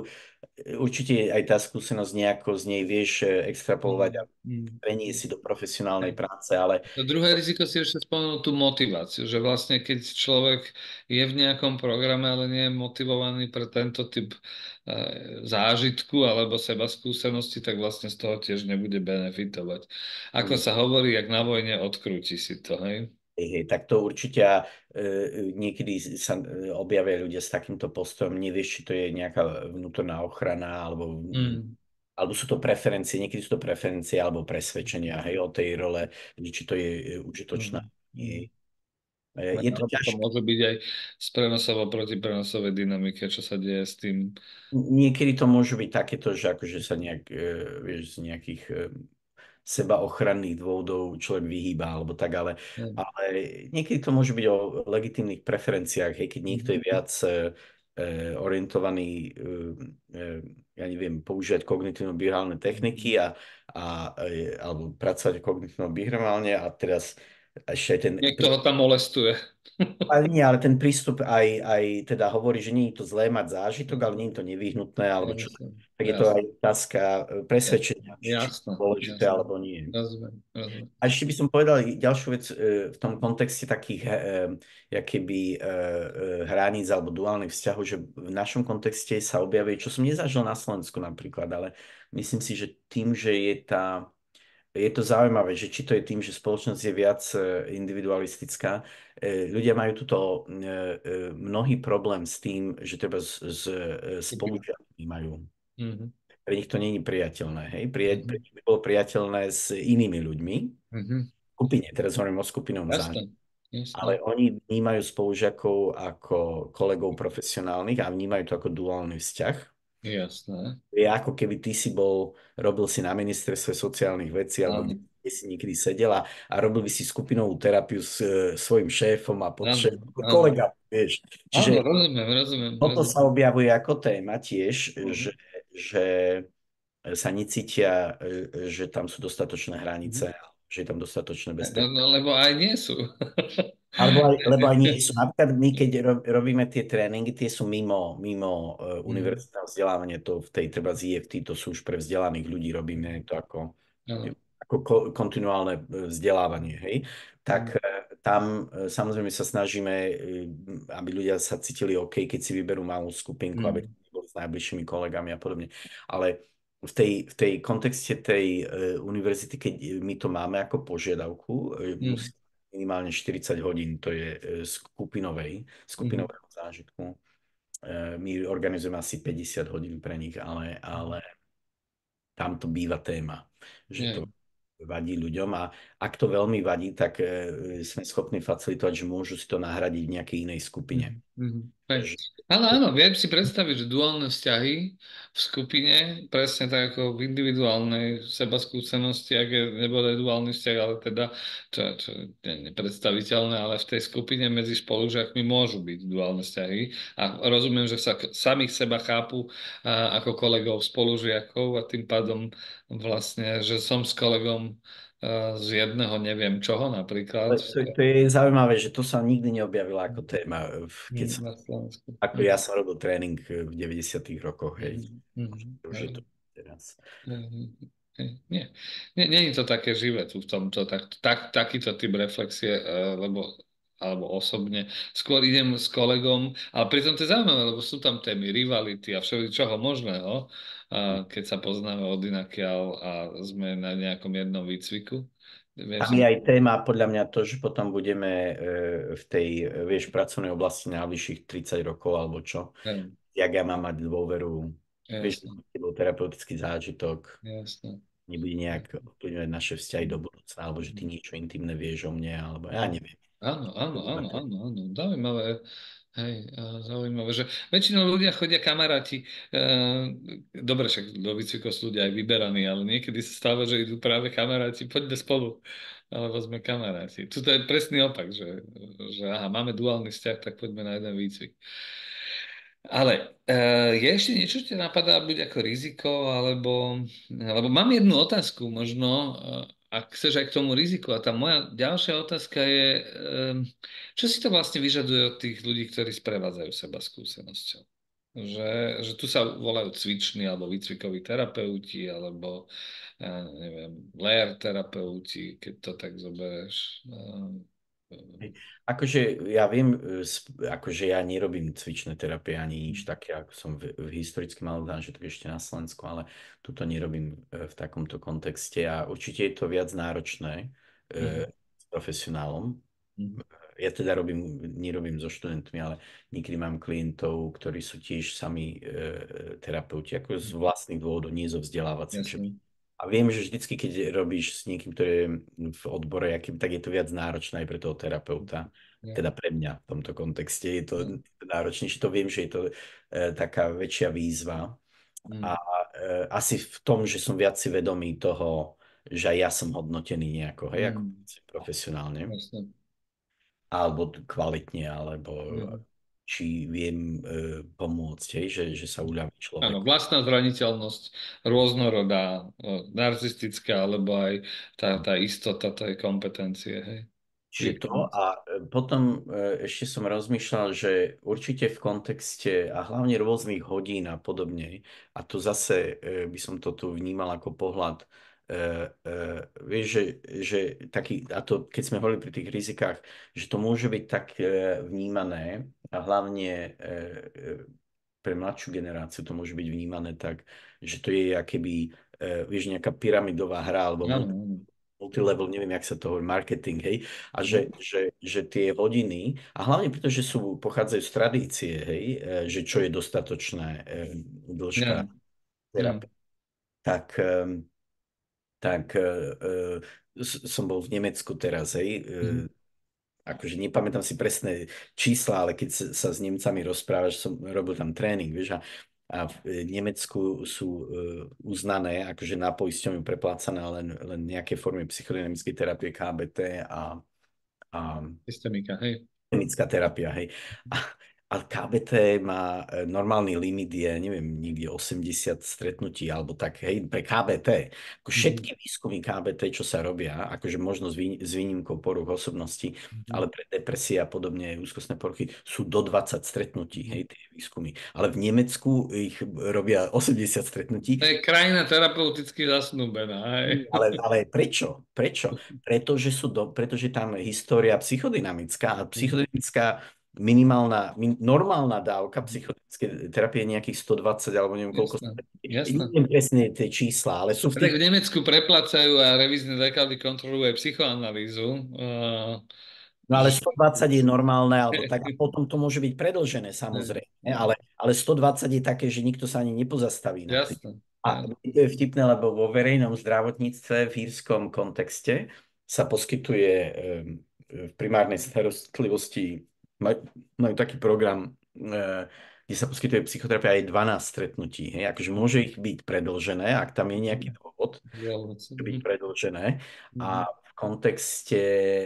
S1: určite aj tá skúsenosť nejako z nej vieš e, extrapolovať a
S2: Mm, mm,
S1: preniesť
S2: mm.
S1: si do profesionálnej práce, ale
S2: To druhé riziko si ešte spomenul tú motiváciu, že vlastne keď človek je v nejakom programe, ale nie je motivovaný pre tento typ e, zážitku alebo seba skúsenosti, tak vlastne z toho tiež nebude benefitovať. Ako
S1: mm,
S2: sa hovorí, jak na vojne, odkrúti si to, hej?
S1: hej, hej, tak to určite a, e, niekedy sa e, objavia ľudia s takýmto postojom, nevieš, či to je nejaká vnútorná ochrana, alebo
S2: Mm,
S1: alebo sú to preferencie, niekedy sú to preferencie alebo presvedčenia, hej, o tej role, že či to je e, užitočná.
S2: mm, mm.
S1: Nie. E, Je to
S2: Alebo to
S1: ťažké.
S2: môže byť aj z prenosovo proti prenosovej dynamike, čo sa deje s tým.
S1: Niekedy to môže byť takéto, že akože sa nejak, e, vieš, z nejakých e, sebaochranných dôvodov človek vyhýba, alebo tak, ale,
S2: Mm,
S1: ale niekedy to môže byť o legitímnych preferenciách, hej, keď niekto je
S2: mm,
S1: viac e, e, orientovaný, e, e, ja neviem, používať kognitívno-behaviorálne techniky a, a, e, alebo pracovať kognitívno-behaviorálne a teraz ešte aj ten
S2: Niekto ho tam molestuje.
S1: ale nie, ale ten prístup aj, aj teda hovorí, že nie je to zlé mať zážitok, ale nie je to nevyhnutné, alebo čo.
S2: Jasné,
S1: Tak je to aj
S2: jasné,
S1: otázka e, presvedčenia, či, či to
S2: jasné,
S1: je dôležité
S2: jasné.
S1: alebo nie.
S2: Rozumiem, rozumiem.
S1: A ešte by som povedal ďalšiu vec e, v tom kontexte takých e, e, keby e, e, hraníc alebo duálnych vzťahov, že v našom kontexte sa objavuje, čo som nezažil na Slovensku napríklad, ale myslím si, že tým, že je tá je to zaujímavé, že či to je tým, že spoločnosť je viac e, individualistická. E, Ľudia majú tuto e, e, mnohý problém s tým, že treba s, s e,
S2: Skupina.
S1: spolužiakmi majú.
S2: Mhm,
S1: Pre nich to nie je priateľné. Hej? Pri, pre
S2: mhm,
S1: nich by bolo priateľné s inými ľuďmi.
S2: mhm.
S1: Skupine, teraz hovorím o skupinovom zážitku.
S2: Jasné, jasné.
S1: Ale oni vnímajú spolužiakov ako kolegov profesionálnych a vnímajú to ako duálny vzťah.
S2: Jasné.
S1: Je ako keby ty si bol, robil si na ministerstve sociálnych vecí alebo kde,
S2: Áno,
S1: kde si niekedy sedela a robil by si skupinovú terapiu s e, svojim šéfom a
S2: áno,
S1: podšéfom,
S2: áno.
S1: kolega, vieš.
S2: Áno,
S1: Čiže
S2: rozumiem, rozumiem,
S1: toto sa
S2: rozumiem.
S1: objavuje ako téma tiež,
S2: Mhm,
S1: že, že sa necítia, e, že tam sú dostatočné
S2: mhm.
S1: hranice, že je tam dostatočné
S2: No,
S1: bezpečie.
S2: no, lebo aj nie sú.
S1: Alebo aj, lebo aj nie sú. Napríklad my, keď ro- robíme tie tréningy, tie sú mimo, mimo uh,
S2: Mhm,
S1: univerzitného vzdelávania, to v tej treba z í ef té, to sú už pre vzdelaných ľudí, robíme to ako,
S2: áno.
S1: ako ko- kontinuálne e, vzdelávanie, hej.
S2: Mhm,
S1: Tak e, tam e, samozrejme sa snažíme, e, aby ľudia sa cítili OK, keď si vyberú malú skupinku, aby
S2: mhm,
S1: boli s najbližšími kolegami a podobne. Ale v tej, v tej kontexte tej e, univerzity, keď my to máme ako požiadavku, e, musí
S2: mhm,
S1: minimálne štyridsať hodín, to je e, skupinovej,
S2: mhm,
S1: skupinového zážitku. E, My organizujeme asi päťdesiat hodín pre nich, ale,
S2: mhm.
S1: ale tam to býva téma, že to
S2: Nie.
S1: vadí ľuďom a ak to veľmi vadí, tak e, sme schopní facilitovať, že môžu si to nahradiť v nejakej inej skupine.
S2: Mhm, mhm. Hej.
S1: Že,
S2: Áno, áno, viem si predstaviť, že duálne vzťahy v skupine, presne tak ako v individuálnej seba skúsenosti, ak je, nebude duálny vzťah, ale teda, čo, čo je nepredstaviteľné, ale v tej skupine medzi spolužiakmi môžu byť duálne vzťahy. A rozumiem, že sa k- samých seba chápu a, ako kolegov spolužiakov a tým pádom vlastne, že som s kolegom a, z jedného neviem čoho
S1: ale
S2: napríklad.
S1: to, to je zaujímavé, že to sa nikdy neobjavilo ako téma, e, v- keď
S2: Mm,
S1: som,
S2: na Slovensku.
S1: ako ja
S2: Mm,
S1: som robil tréning e, v deväťdesiatych rokoch, hej.
S2: mm, mm,
S1: Už je to
S2: hej,
S1: teraz.
S2: hej, hej. Nie, nie, nie je to také živé tu v tomto, tak, tak, takýto typ reflexie, eh, lebo alebo osobne. Skôr idem s kolegom, ale pritom to je zaujímavé, lebo sú tam témy rivality a všeličoho možného, a keď sa poznáme od inakiaľ a sme na nejakom jednom výcviku.
S1: Tam
S2: Vieš,
S1: je aj téma, podľa mňa to, že potom budeme e, v tej, e, vieš, pracovnej oblasti najbližších tridsať rokov, alebo čo.
S2: hej,
S1: Jak ja mám mať dôveru, vieš,
S2: jasné,
S1: to bol terapeutický zážitok,
S2: jasné.
S1: nebude nejak ovplyvňovať naše vzťahy do budúcna, alebo že ty niečo intimné vieš o mne, alebo ja neviem.
S2: Áno, áno, áno, áno, áno. Zaujímavé. Hej, a zaujímavé, že väčšinou ľudia chodia kamaráti. E, dobre, však do výcvikov sú ľudia aj vyberaní, ale niekedy sa stáva, že idú práve kamaráti, poďme spolu, alebo sme kamaráti. Tu to je presný opak, že, že aha, máme duálny vzťah, tak poďme na jeden výcvik. Ale e, je ešte niečo, čo ťa napadá buď ako riziko, alebo, alebo mám jednu otázku možno, e, ak chceš aj k tomu riziku. A tá moja ďalšia otázka je, e, čo si to vlastne vyžaduje od tých ľudí, ktorí sprevádzajú seba skúsenosťou? Že, že tu sa volajú cviční alebo výcvikoví terapeuti, alebo ja neviem, lér terapeuti, keď to tak zoberieš. E,
S1: Hej. Akože ja viem, e, sp- akože ja nerobím cvičné terapie ani nič také, ako som v, v historicky mal zážitok ešte na Slovensku, ale tuto nerobím e, v takomto kontexte a určite je to viac náročné
S2: mhm,
S1: e, s profesionálom.
S2: mhm,
S1: Ja teda robím, nerobím so študentmi, ale niekedy mám klientov, ktorí sú tiež sami e, terapeuti, ako z vlastných dôvodov, nie zo vzdelávacích. Že...
S2: jasne.
S1: A viem, že vždycky, keď robíš s niekým, ktorý je v odbore, akým, tak je to viac náročné aj pre toho terapeuta.
S2: Ja,
S1: Teda pre mňa v tomto kontexte je to
S2: ja,
S1: náročnejšie. To viem, že je to e, taká väčšia výzva. A
S2: mhm,
S1: e, asi v tom, že som viac si vedomý toho, že aj ja som hodnotený nejako, hej, ako
S2: mhm,
S1: profesionálne
S2: jasne.
S1: alebo kvalitne, alebo
S2: Mhm.
S1: či viem e, pomôcť, hej, že, že sa uľaví
S2: Áno,
S1: človeku.
S2: vlastná zraniteľnosť, rôznorodá, e, narcistická, alebo aj tá, tá istota tej kompetencie, hej.
S1: Čiže to
S2: Výkon.
S1: a e, potom e, ešte som rozmýšľal, že určite v kontexte a hlavne rôznych hodín a podobne, a to zase e, by som to tu vnímal ako pohľad, e, e, vieš, že, že taký, a to keď sme hovorili pri tých rizikách, že to môže byť tak e, vnímané a hlavne e, e, pre mladšiu generáciu to môže byť vnímané tak, že to je akéby, e, vieš, nejaká pyramidová hra alebo
S2: Áno, áno.
S1: multilevel, neviem, jak sa to hovorí, marketing, hej, a
S2: Mhm.
S1: že, že, že tie hodiny, a hlavne preto, že sú, pochádzajú z tradície, hej, e, že čo je dostatočné e, dĺžka
S2: Ja, ja.
S1: terapie, tak, e, tak e, e, s- som bol v Nemecku teraz, hej, e,
S2: Mhm.
S1: akože nepamätám si presné čísla, ale keď sa, sa s Nemcami rozprávaš, som robil tam tréning, vieš, a, a v Nemecku sú uh, uznané, akože na poisťovňu preplácané len, len nejaké formy psychodynamickej terapie ká bé té a, a
S2: Systemika, hej.
S1: chemická terapia, hej. A, a ká bé té má e, normálny limit je, neviem, niekde osemdesiat stretnutí, alebo tak, hej, pre ká bé té. Ako
S2: Mhm.
S1: všetky výskumy ká bé té, čo sa robia, akože možno s, výni- s výnimkou poruch osobnosti,
S2: Mhm.
S1: ale pre depresie a podobne, úzkostné poruchy, sú do dvadsať stretnutí,
S2: Mhm.
S1: hej, tie výskumy. Ale v Nemecku ich robia osemdesiat stretnutí.
S2: To je krajina terapeuticky zasnúbená, hej.
S1: Ale, ale prečo? Prečo? Pretože, sú do, pretože tam je história psychodynamická a
S2: Mhm.
S1: psychodynamická minimálna, min, normálna dávka
S2: Mhm.
S1: psychodynamické terapie je nejakých sto dvadsať alebo neviem koľko.
S2: Jasné, jasné.
S1: Neviem presne tie čísla, ale sú
S2: A
S1: v
S2: tak
S1: tých.
S2: v Nemecku preplácajú a revízne dekády kontrolujú aj psychoanalýzu. Uh,
S1: No ale
S2: že...
S1: sto dvadsať je normálne, alebo tak, a potom to môže byť predĺžené
S2: Ne,
S1: samozrejme,
S2: ne.
S1: ale, ale sto dvadsať je také, že nikto sa ani nepozastaví nad tým.
S2: Jasné.
S1: A
S2: Ja.
S1: to je vtipné, lebo vo verejnom zdravotníctve v írskom kontexte sa poskytuje em, v primárnej starostlivosti, maj- majú taký program, eh, kde sa poskytuje psychoterapia aj dvanásť stretnutí. Hej? Akože môže ich byť predĺžené, ak tam je nejaký dôvod, byť
S2: Mhm.
S1: predĺžené.
S2: Mhm.
S1: A v kontexte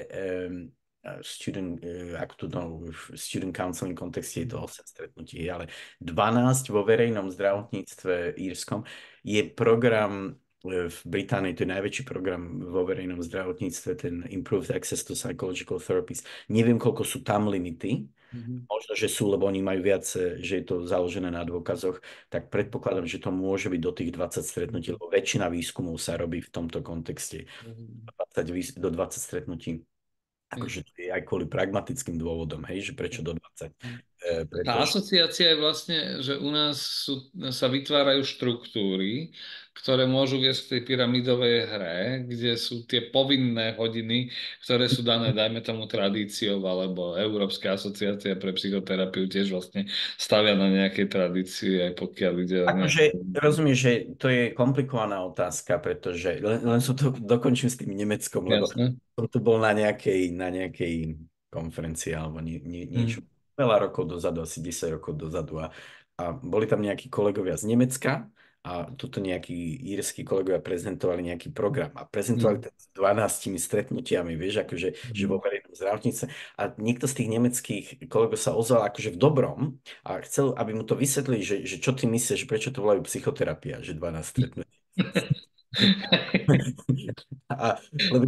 S1: um, student, uh, ak tu no, v student counseling kontexte je to
S2: Mhm.
S1: osem stretnutí, ale dvanásť vo verejnom zdravotníctve írskom je program uh, v Británii, to je najväčší program vo verejnom zdravotníctve, ten Improved Access to Psychological Therapies. Neviem, koľko sú tam limity,
S2: Mhm.
S1: možno, že sú, lebo oni majú viac, e, že je to založené na dôkazoch, tak predpokladám, že to môže byť do tých dvadsať stretnutí, lebo väčšina výskumov sa robí v tomto kontexte
S2: Mhm.
S1: dvadsať, výs- do dvadsať stretnutí.
S2: hej.
S1: Akože to je aj kvôli pragmatickým dôvodom, hej, že prečo do dvadsať. E,
S2: Tá
S1: pretože
S2: asociácia je vlastne, že u nás sú, sa vytvárajú štruktúry, ktoré môžu viesť k tej pyramidovej hre, kde sú tie povinné hodiny, ktoré sú dané, dajme tomu, tradíciou, alebo Európska asociácia pre psychoterapiu tiež vlastne stavia na nejakej tradícii, aj pokiaľ ide o nejaké...
S1: akože rozumieš, že to je komplikovaná otázka, pretože len, len som to dokončím s tým Nemeckom, lebo
S2: Jasné.
S1: som tu bol na nejakej, na nejakej konferencii alebo nie, nie, niečo
S2: Mm,
S1: veľa rokov dozadu, asi desať rokov dozadu a, a boli tam nejakí kolegovia z Nemecka a tuto nejakí írsky kolegovia prezentovali nejaký program a prezentovali
S2: mm,
S1: to s dvanástimi stretnutiami, vieš, akože že vo
S2: mm.
S1: verejnom zdravotníctve a niekto z tých nemeckých kolegov sa ozval akože v dobrom a chcel, aby mu to vysvetlili, že, že čo ty myslíš, že prečo to volajú psychoterapia, že dvanásť stretnutí. A, lebo,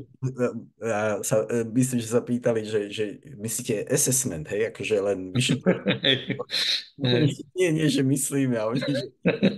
S1: a sa, e, myslím, že sa pýtali, že, že myslíte assessment, hej, akože len vyšetrenie.
S2: Hej, hej.
S1: Nie, nie, že myslíme, ale nie, že...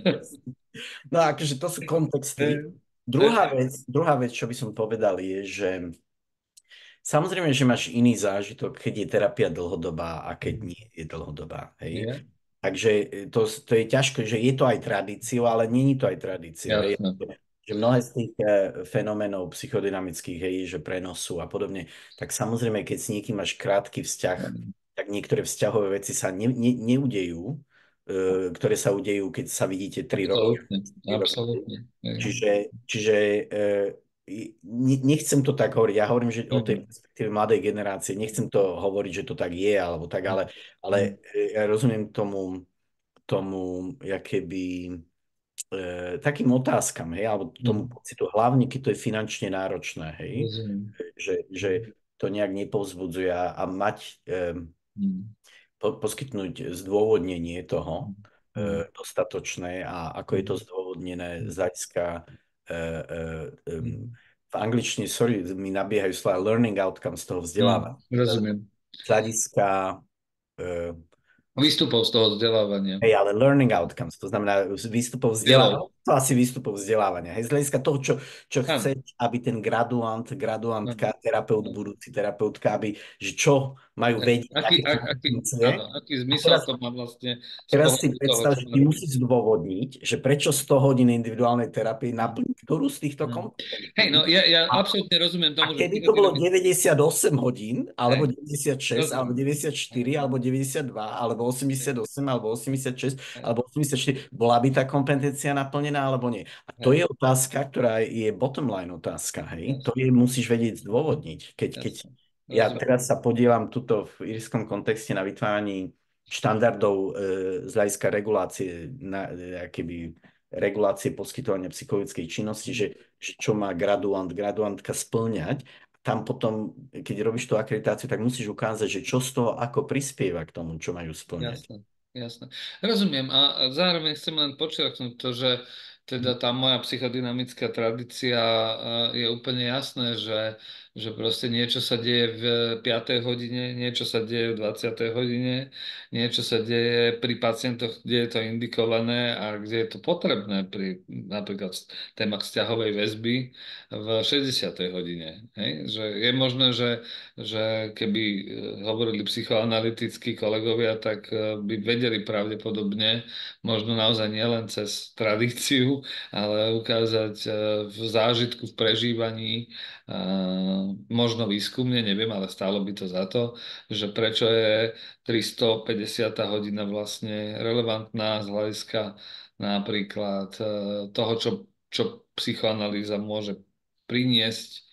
S1: No akože to sú kontexty.
S2: Hej,
S1: Druhá vec, druhá vec, čo by som povedal, je, že samozrejme, že máš iný zážitok, keď je terapia dlhodobá a keď nie je dlhodobá, hej.
S2: je,
S1: Takže e, to, to je ťažké, že je to aj tradíciou, ale není to aj tradíciou, hej.
S2: jasné.
S1: Že mnohé z tých e, fenoménov psychodynamických, hej, že prenosu a podobne, tak samozrejme, keď s niekým máš krátky vzťah, tak niektoré vzťahové veci sa ne, ne, neudejú, e, ktoré sa udejú, keď sa vidíte tri roky.
S2: Absolútne,
S1: tri roky.
S2: absolútne. Hej.
S1: Čiže, čiže e, ne- nechcem to tak hovoriť. Ja hovorím, že o tej
S2: Mm,
S1: perspektíve mladej generácie, nechcem to hovoriť, že to tak je, alebo tak, ale,
S2: mm,
S1: ale e, ja rozumiem tomu, tomu, keby e, takým otázkam, hej, alebo tomu
S2: mm,
S1: pocitu, hlavne keď to je finančne náročné, hej,
S2: rozumiem.
S1: že, že to nejak nepovzbudzuje a, a mať, e,
S2: Mm,
S1: po, poskytnúť zdôvodnenie toho
S2: mm,
S1: e, dostatočné a ako je to
S2: mm,
S1: zdôvodnené z
S2: mm,
S1: hľadiska e, e, em,
S2: mm,
S1: v angličtine, sorry, mi nabiehajú slova learning outcomes z toho vzdelávania.
S2: mm, rozumiem.
S1: Z hľadiska e,
S2: Výstupov z toho vzdelávania.
S1: hej, ale learning outcomes, to znamená z výstupov vzdelávania,
S2: Cieľov.
S1: to asi výstupov vzdelávania. Hej, z hľadiska toho, čo, čo
S2: Áno.
S1: chce, aby ten graduant,
S2: Áno.
S1: graduantka, terapeut,
S2: Áno.
S1: budúci terapeutka, aby, že čo majú
S2: Hej.
S1: vedieť,
S2: Aký,
S1: aké
S2: ak, aký,
S1: kompetencie.
S2: áno, aký
S1: A
S2: zmysel
S1: teraz
S2: to má vlastne z
S1: Teraz si
S2: pohľadu toho,
S1: predstav,
S2: čo
S1: že
S2: má
S1: ty
S2: robiť.
S1: musíš zdôvodniť, že prečo sto hodín individuálnej terapie
S2: Hm.
S1: naplní ktorú z týchto
S2: Hm. Hej,
S1: kompetencií.
S2: no ja, ja
S1: A,
S2: absolútne rozumiem
S1: a
S2: tomu, že
S1: keby to bolo
S2: psychodynamic...
S1: deväťdesiatosem hodín,
S2: Hej,
S1: alebo deväťdesiatšesť, alebo
S2: rozumiem. Hej,
S1: deväťdesiatštyri, alebo deväťdesiatdva, alebo
S2: hej,
S1: osemdesiatosem, alebo osemdesiatšesť,
S2: hej,
S1: alebo osemdesiatštyri, bola by tá kompetencia naplnená, alebo nie. A to
S2: hej,
S1: je otázka, ktorá je bottom line otázka, hej. To
S2: jasne,
S1: je, musíš vedieť zdôvodniť. Keď, keď
S2: jasne.
S1: ja
S2: Rozumiem.
S1: teraz sa podielam tuto v írskom kontexte na vytváraní štandardov e, z hľadiska regulácie, na, e, keby regulácie poskytovania psychologickej činnosti, že, že čo má graduant, graduantka splňať. Tam potom, keď robíš tú akreditáciu, tak musíš ukázať, že čo z toho ako prispieva k tomu, čo majú splňať.
S2: Jasné, jasné. Rozumiem a a zároveň chcem len počiarknúť to, že teda tá moja psychodynamická tradícia e, je úplne jasné, že, že proste niečo sa deje v piatej hodine, niečo sa deje v dvadsiatej hodine, niečo sa deje pri pacientoch, kde je to indikované a kde je to potrebné pri napríklad témach vzťahovej väzby v šesťdesiatej hodine. Hej? Že je možné, že že keby e, hovorili psychoanalytickí kolegovia, tak e, by vedeli pravdepodobne, možno naozaj nielen cez tradíciu, ale ukázať e, v zážitku, v prežívaní, e, možno výskumne, neviem, ale stálo by to za to, že prečo je tristopäťdesiata hodina vlastne relevantná z hľadiska napríklad e, toho, čo, čo psychoanalýza môže priniesť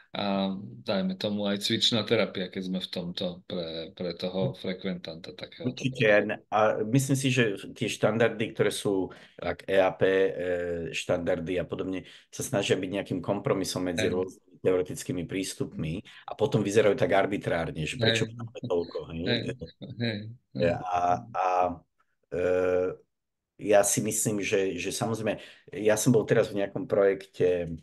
S2: a dajme tomu aj cvičná terapia, keď sme v tomto pre, pre toho frekventanta takéhoto.
S1: Určite. A myslím si, že tie štandardy, ktoré sú ak é á pé e, štandardy a podobne, sa snažia byť nejakým kompromisom medzi
S2: Hej,
S1: rôznymi teoretickými prístupmi a potom vyzerajú tak arbitrárne, že prečo
S2: hej,
S1: máme toľko. Hej?
S2: hej, hej,
S1: E,
S2: hej.
S1: A, a e, ja si myslím, že, že samozrejme, ja som bol teraz v nejakom projekte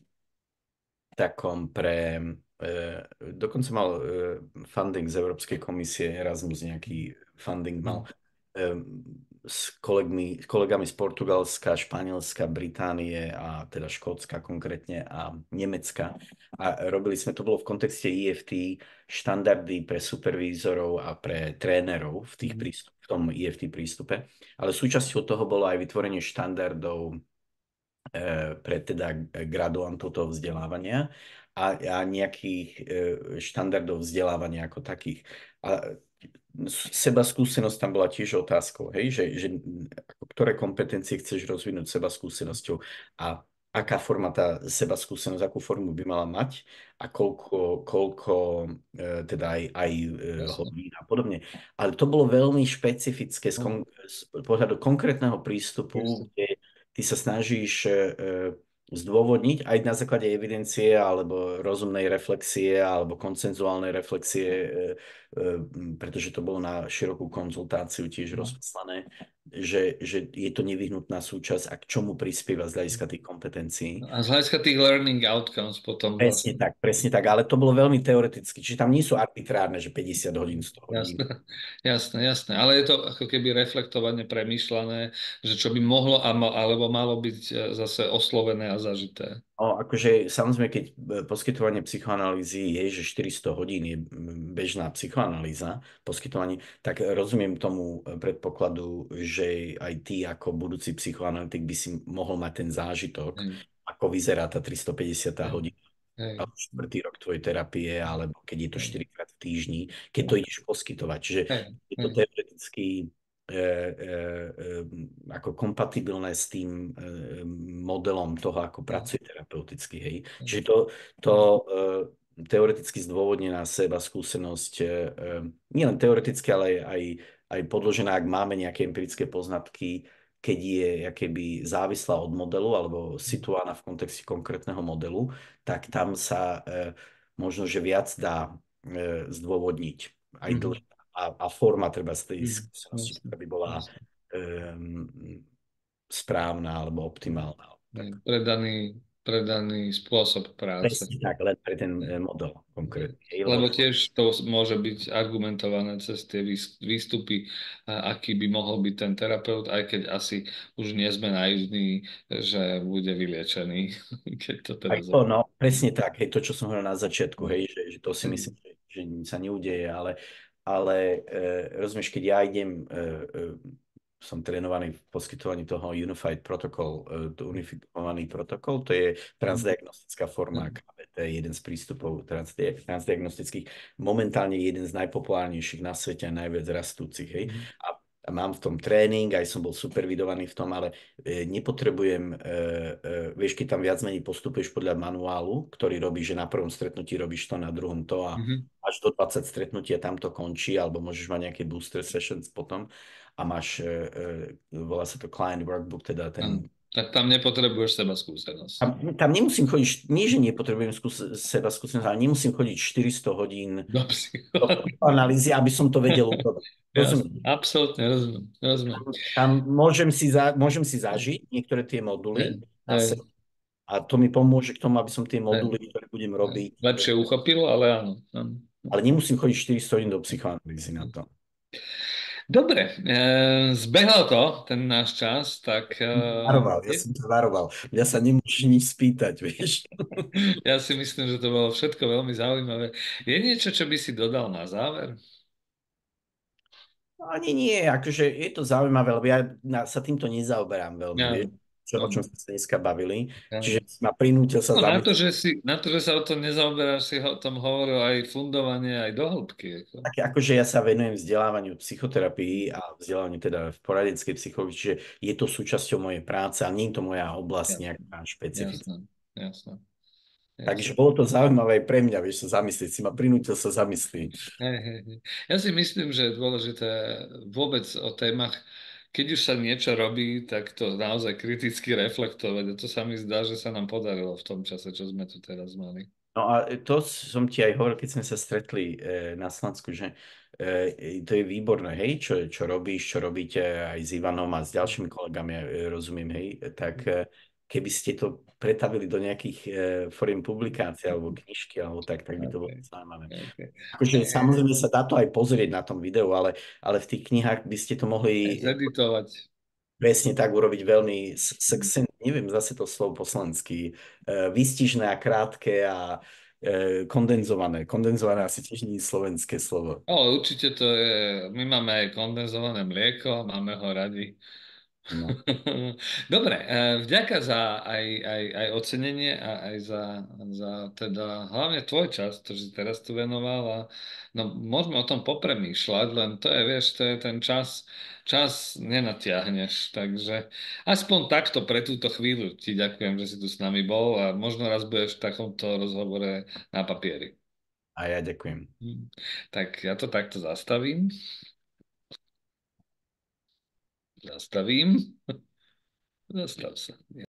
S1: takom pre, e, dokonca mal e, funding z Európskej komisie, Erasmus nejaký funding mal.
S2: Hm,
S1: E, s kolegmi, kolegami z Portugalska, Španielska, Británie a teda Škótska konkrétne a Nemecka. A robili sme, to bolo v kontexte í ef té, štandardy pre supervízorov a pre trénerov v, tých
S2: Mhm.
S1: prístup, v tom í ef té prístupe. Ale súčasťou toho bolo aj vytvorenie štandardov eh, pre teda graduantov toho vzdelávania a, a nejakých eh, štandardov vzdelávania ako takých. A seba skúsenosť tam bola tiež otázkou, hej, že, že ako, ktoré kompetencie chceš rozvinúť seba skúsenosťou a aká forma tá seba skúsenosť, akú formu by mala mať a koľko, koľko e, teda aj, aj e,
S2: Jasné.
S1: hodín a podobne. Ale to bolo veľmi špecifické z,
S2: No,
S1: kon, z pohľadu konkrétneho prístupu,
S2: jasné.
S1: kde ty sa snažíš e, zdôvodniť aj na základe evidencie alebo rozumnej reflexie alebo koncenzuálnej reflexie, e, e, pretože to bolo na širokú konzultáciu tiež
S2: No.
S1: rozposlané, že, že je to nevyhnutná súčasť a k čomu prispieva z hľadiska tých kompetencií.
S2: A z hľadiska tých learning outcomes potom
S1: Presne
S2: vlastne.
S1: tak, presne tak, ale to bolo veľmi teoreticky, čiže tam nie sú arbitrárne, že päťdesiat hodín, sto hodín.
S2: Jasné, jasné, jasné. Ale je to ako keby reflektovane premyšľané, že čo by mohlo a ma, alebo malo byť e, zase oslovené a zažité.
S1: No, akože samozrejme, keď e, poskytovanie psychoanalýzy je, že štyristo hodín je bežná psychoanalýza, poskytovanie, tak rozumiem tomu predpokladu, že aj ty ako budúci psychoanalytik by si mohol mať ten zážitok,
S2: Hej,
S1: ako vyzerá tá tristopäťdesiat
S2: hej,
S1: hodín
S2: hej,
S1: alebo štvrtý rok tvojej terapie, alebo keď je to
S2: hej,
S1: štyrikrát v týždni, keď to ideš poskytovať. Čiže
S2: hej,
S1: je to
S2: hej,
S1: teoreticky e, e, e, ako kompatibilné s tým e, modelom toho, ako
S2: hej,
S1: pracuje terapeuticky. Hej.
S2: hej,
S1: Čiže to, to e, teoreticky zdôvodnená seba skúsenosť, e, nielen teoreticky, ale aj, aj podložená, ak máme nejaké empirické poznatky, keď je keby závislá od modelu alebo situovaná v kontexte konkrétneho modelu, tak tam sa e, možno, že viac dá e, zdôvodniť aj
S2: mhm,
S1: dlh a, a forma treba z tej
S2: mhm,
S1: skúsenosti,
S2: jasné,
S1: ktorá by bola
S2: jasné.
S1: um, správna alebo optimálna.
S2: Hej,
S1: Tak.
S2: predaný, predaný spôsob práce.
S1: Presne tak, len pre ten e, model konkrétne. Hej, lebo
S2: Lebo tiež to môže byť argumentované cez tie výs- výstupy, a aký by mohol byť ten terapeut, aj keď asi už nie sme naivní, že bude vyliečený, keď to
S1: aj
S2: teda
S1: to,
S2: zoberiem.
S1: no, presne tak, hej, to, čo som hovoril na začiatku,
S2: Hej,
S1: hej, že, že to si
S2: hej,
S1: myslím, že, že sa neudeje, ale, ale e, rozumieš, keď ja idem, e, e, som trénovaný v poskytovaní toho Unified Protocol, e, to unifikovaný protokol, to je transdiagnostická forma ká bé té, jeden z prístupov transdi- transdiagnostických, momentálne jeden z najpopulárnejších na svete a najviac rastúcich, hej.
S2: mhm,
S1: A a mám v tom tréning, aj som bol supervidovaný v tom, ale e, nepotrebujem, e, e, vieš, keď tam viac menej postupuješ podľa manuálu, ktorý robí, že na prvom stretnutí robíš to, na druhom to a
S2: mhm.
S1: až do dvadsať stretnutia tam to končí, alebo môžeš mať nejaké booster sessions potom a máš, e, e, volá sa to client workbook, teda
S2: Áno.
S1: ten.
S2: Tak tam nepotrebuješ seba skúsenosť.
S1: Tam, tam nemusím chodiť, nie že nepotrebujem skús- seba skúsenosť, ale nemusím chodiť štyristo hodín
S2: Do
S1: do
S2: psychoanalýzy.
S1: analýzy, aby som to vedel urobiť.
S2: Jasne,
S1: Rozumiem.
S2: absolútne rozumiem, rozumiem.
S1: Tam môžem si, za, môžem si zažiť niektoré tie moduly
S2: Hej,
S1: na
S2: hej,
S1: sebe a to mi pomôže k tomu, aby som tie
S2: hej,
S1: moduly, ktoré budem
S2: hej.
S1: robiť,
S2: Lepšie uchopil, ale áno. áno.
S1: ale nemusím chodiť štyristo hodín do psychoanalýzy na to.
S2: Dobre, e, zbehlo to, ten náš čas, tak e,
S1: Varoval, ja
S2: je,
S1: som to varoval. Mňa sa nemôžeš nič spýtať, vieš.
S2: ja si myslím, že to bolo všetko veľmi zaujímavé. Je niečo, čo by si dodal na záver?
S1: No, ani nie, akože je to zaujímavé, lebo ja na, sa týmto nezaoberám veľmi, vieš,
S2: Áno,
S1: čo, o čom
S2: áno,
S1: sme sa dneska bavili. Čiže
S2: áno.
S1: si ma prinútil sa
S2: No, na to,
S1: zamyslieť.
S2: že si, na to, že sa o tom nezaoberáš, si o tom hovoril aj fundovanie, aj do hĺbky. Ako.
S1: Také, akože ja sa venujem vzdelávaniu psychoterapii a vzdelávaniu teda v poradenskej psychológii, čiže je to súčasťou mojej práce a nie je to moja oblasť
S2: Jasné,
S1: nejaká špecifická.
S2: jasné, jasné,
S1: Takže
S2: jasné.
S1: bolo to zaujímavé aj pre mňa, vieš, sa zamyslieť. Si ma prinútil sa zamyslieť.
S2: Hej, hej, hej. Ja si myslím, že je dôležité vôbec o témach, keď už sa niečo robí, tak to naozaj kriticky reflektovať. A to sa mi zdá, že sa nám podarilo v tom čase, čo sme tu teraz mali.
S1: No a to som ti aj hovoril, keď sme sa stretli e, na Slovensku, že e, to je výborné, hej, čo, čo robíš, čo robíte aj s Ivanom a s ďalšími kolegami, e, rozumiem, hej, tak, e, keby ste to pretavili do nejakých e, foriem publikácií alebo knižky alebo tak, tak by to bolo
S2: Okay.
S1: zaujímavé.
S2: Okay.
S1: Akože
S2: Eh,
S1: samozrejme sa dá to aj pozrieť na tom videu, ale, ale v tých knihách by ste to mohli
S2: Zeditovať.
S1: presne tak urobiť veľmi sexen, neviem zase to slovo poslansky, e, výstižné a krátke a e, kondenzované. Kondenzované asi tiež nie je slovenské slovo.
S2: O, určite to je, my máme aj kondenzované mlieko, máme ho radi.
S1: No.
S2: Dobre, eh, vďaka za aj, aj, aj ocenenie a aj za, za teda hlavne tvoj čas, to, že si teraz tu venoval a no, môžeme o tom popremýšľať, len to je, vieš, to je ten čas, čas nenatiahneš, takže aspoň takto pre túto chvíľu ti ďakujem, že si tu s nami bol a možno raz budeš v takomto rozhovore na papieri.
S1: A ja ďakujem.
S2: Hm. Tak ja to takto zastavím. Zastavím. Zastav sa.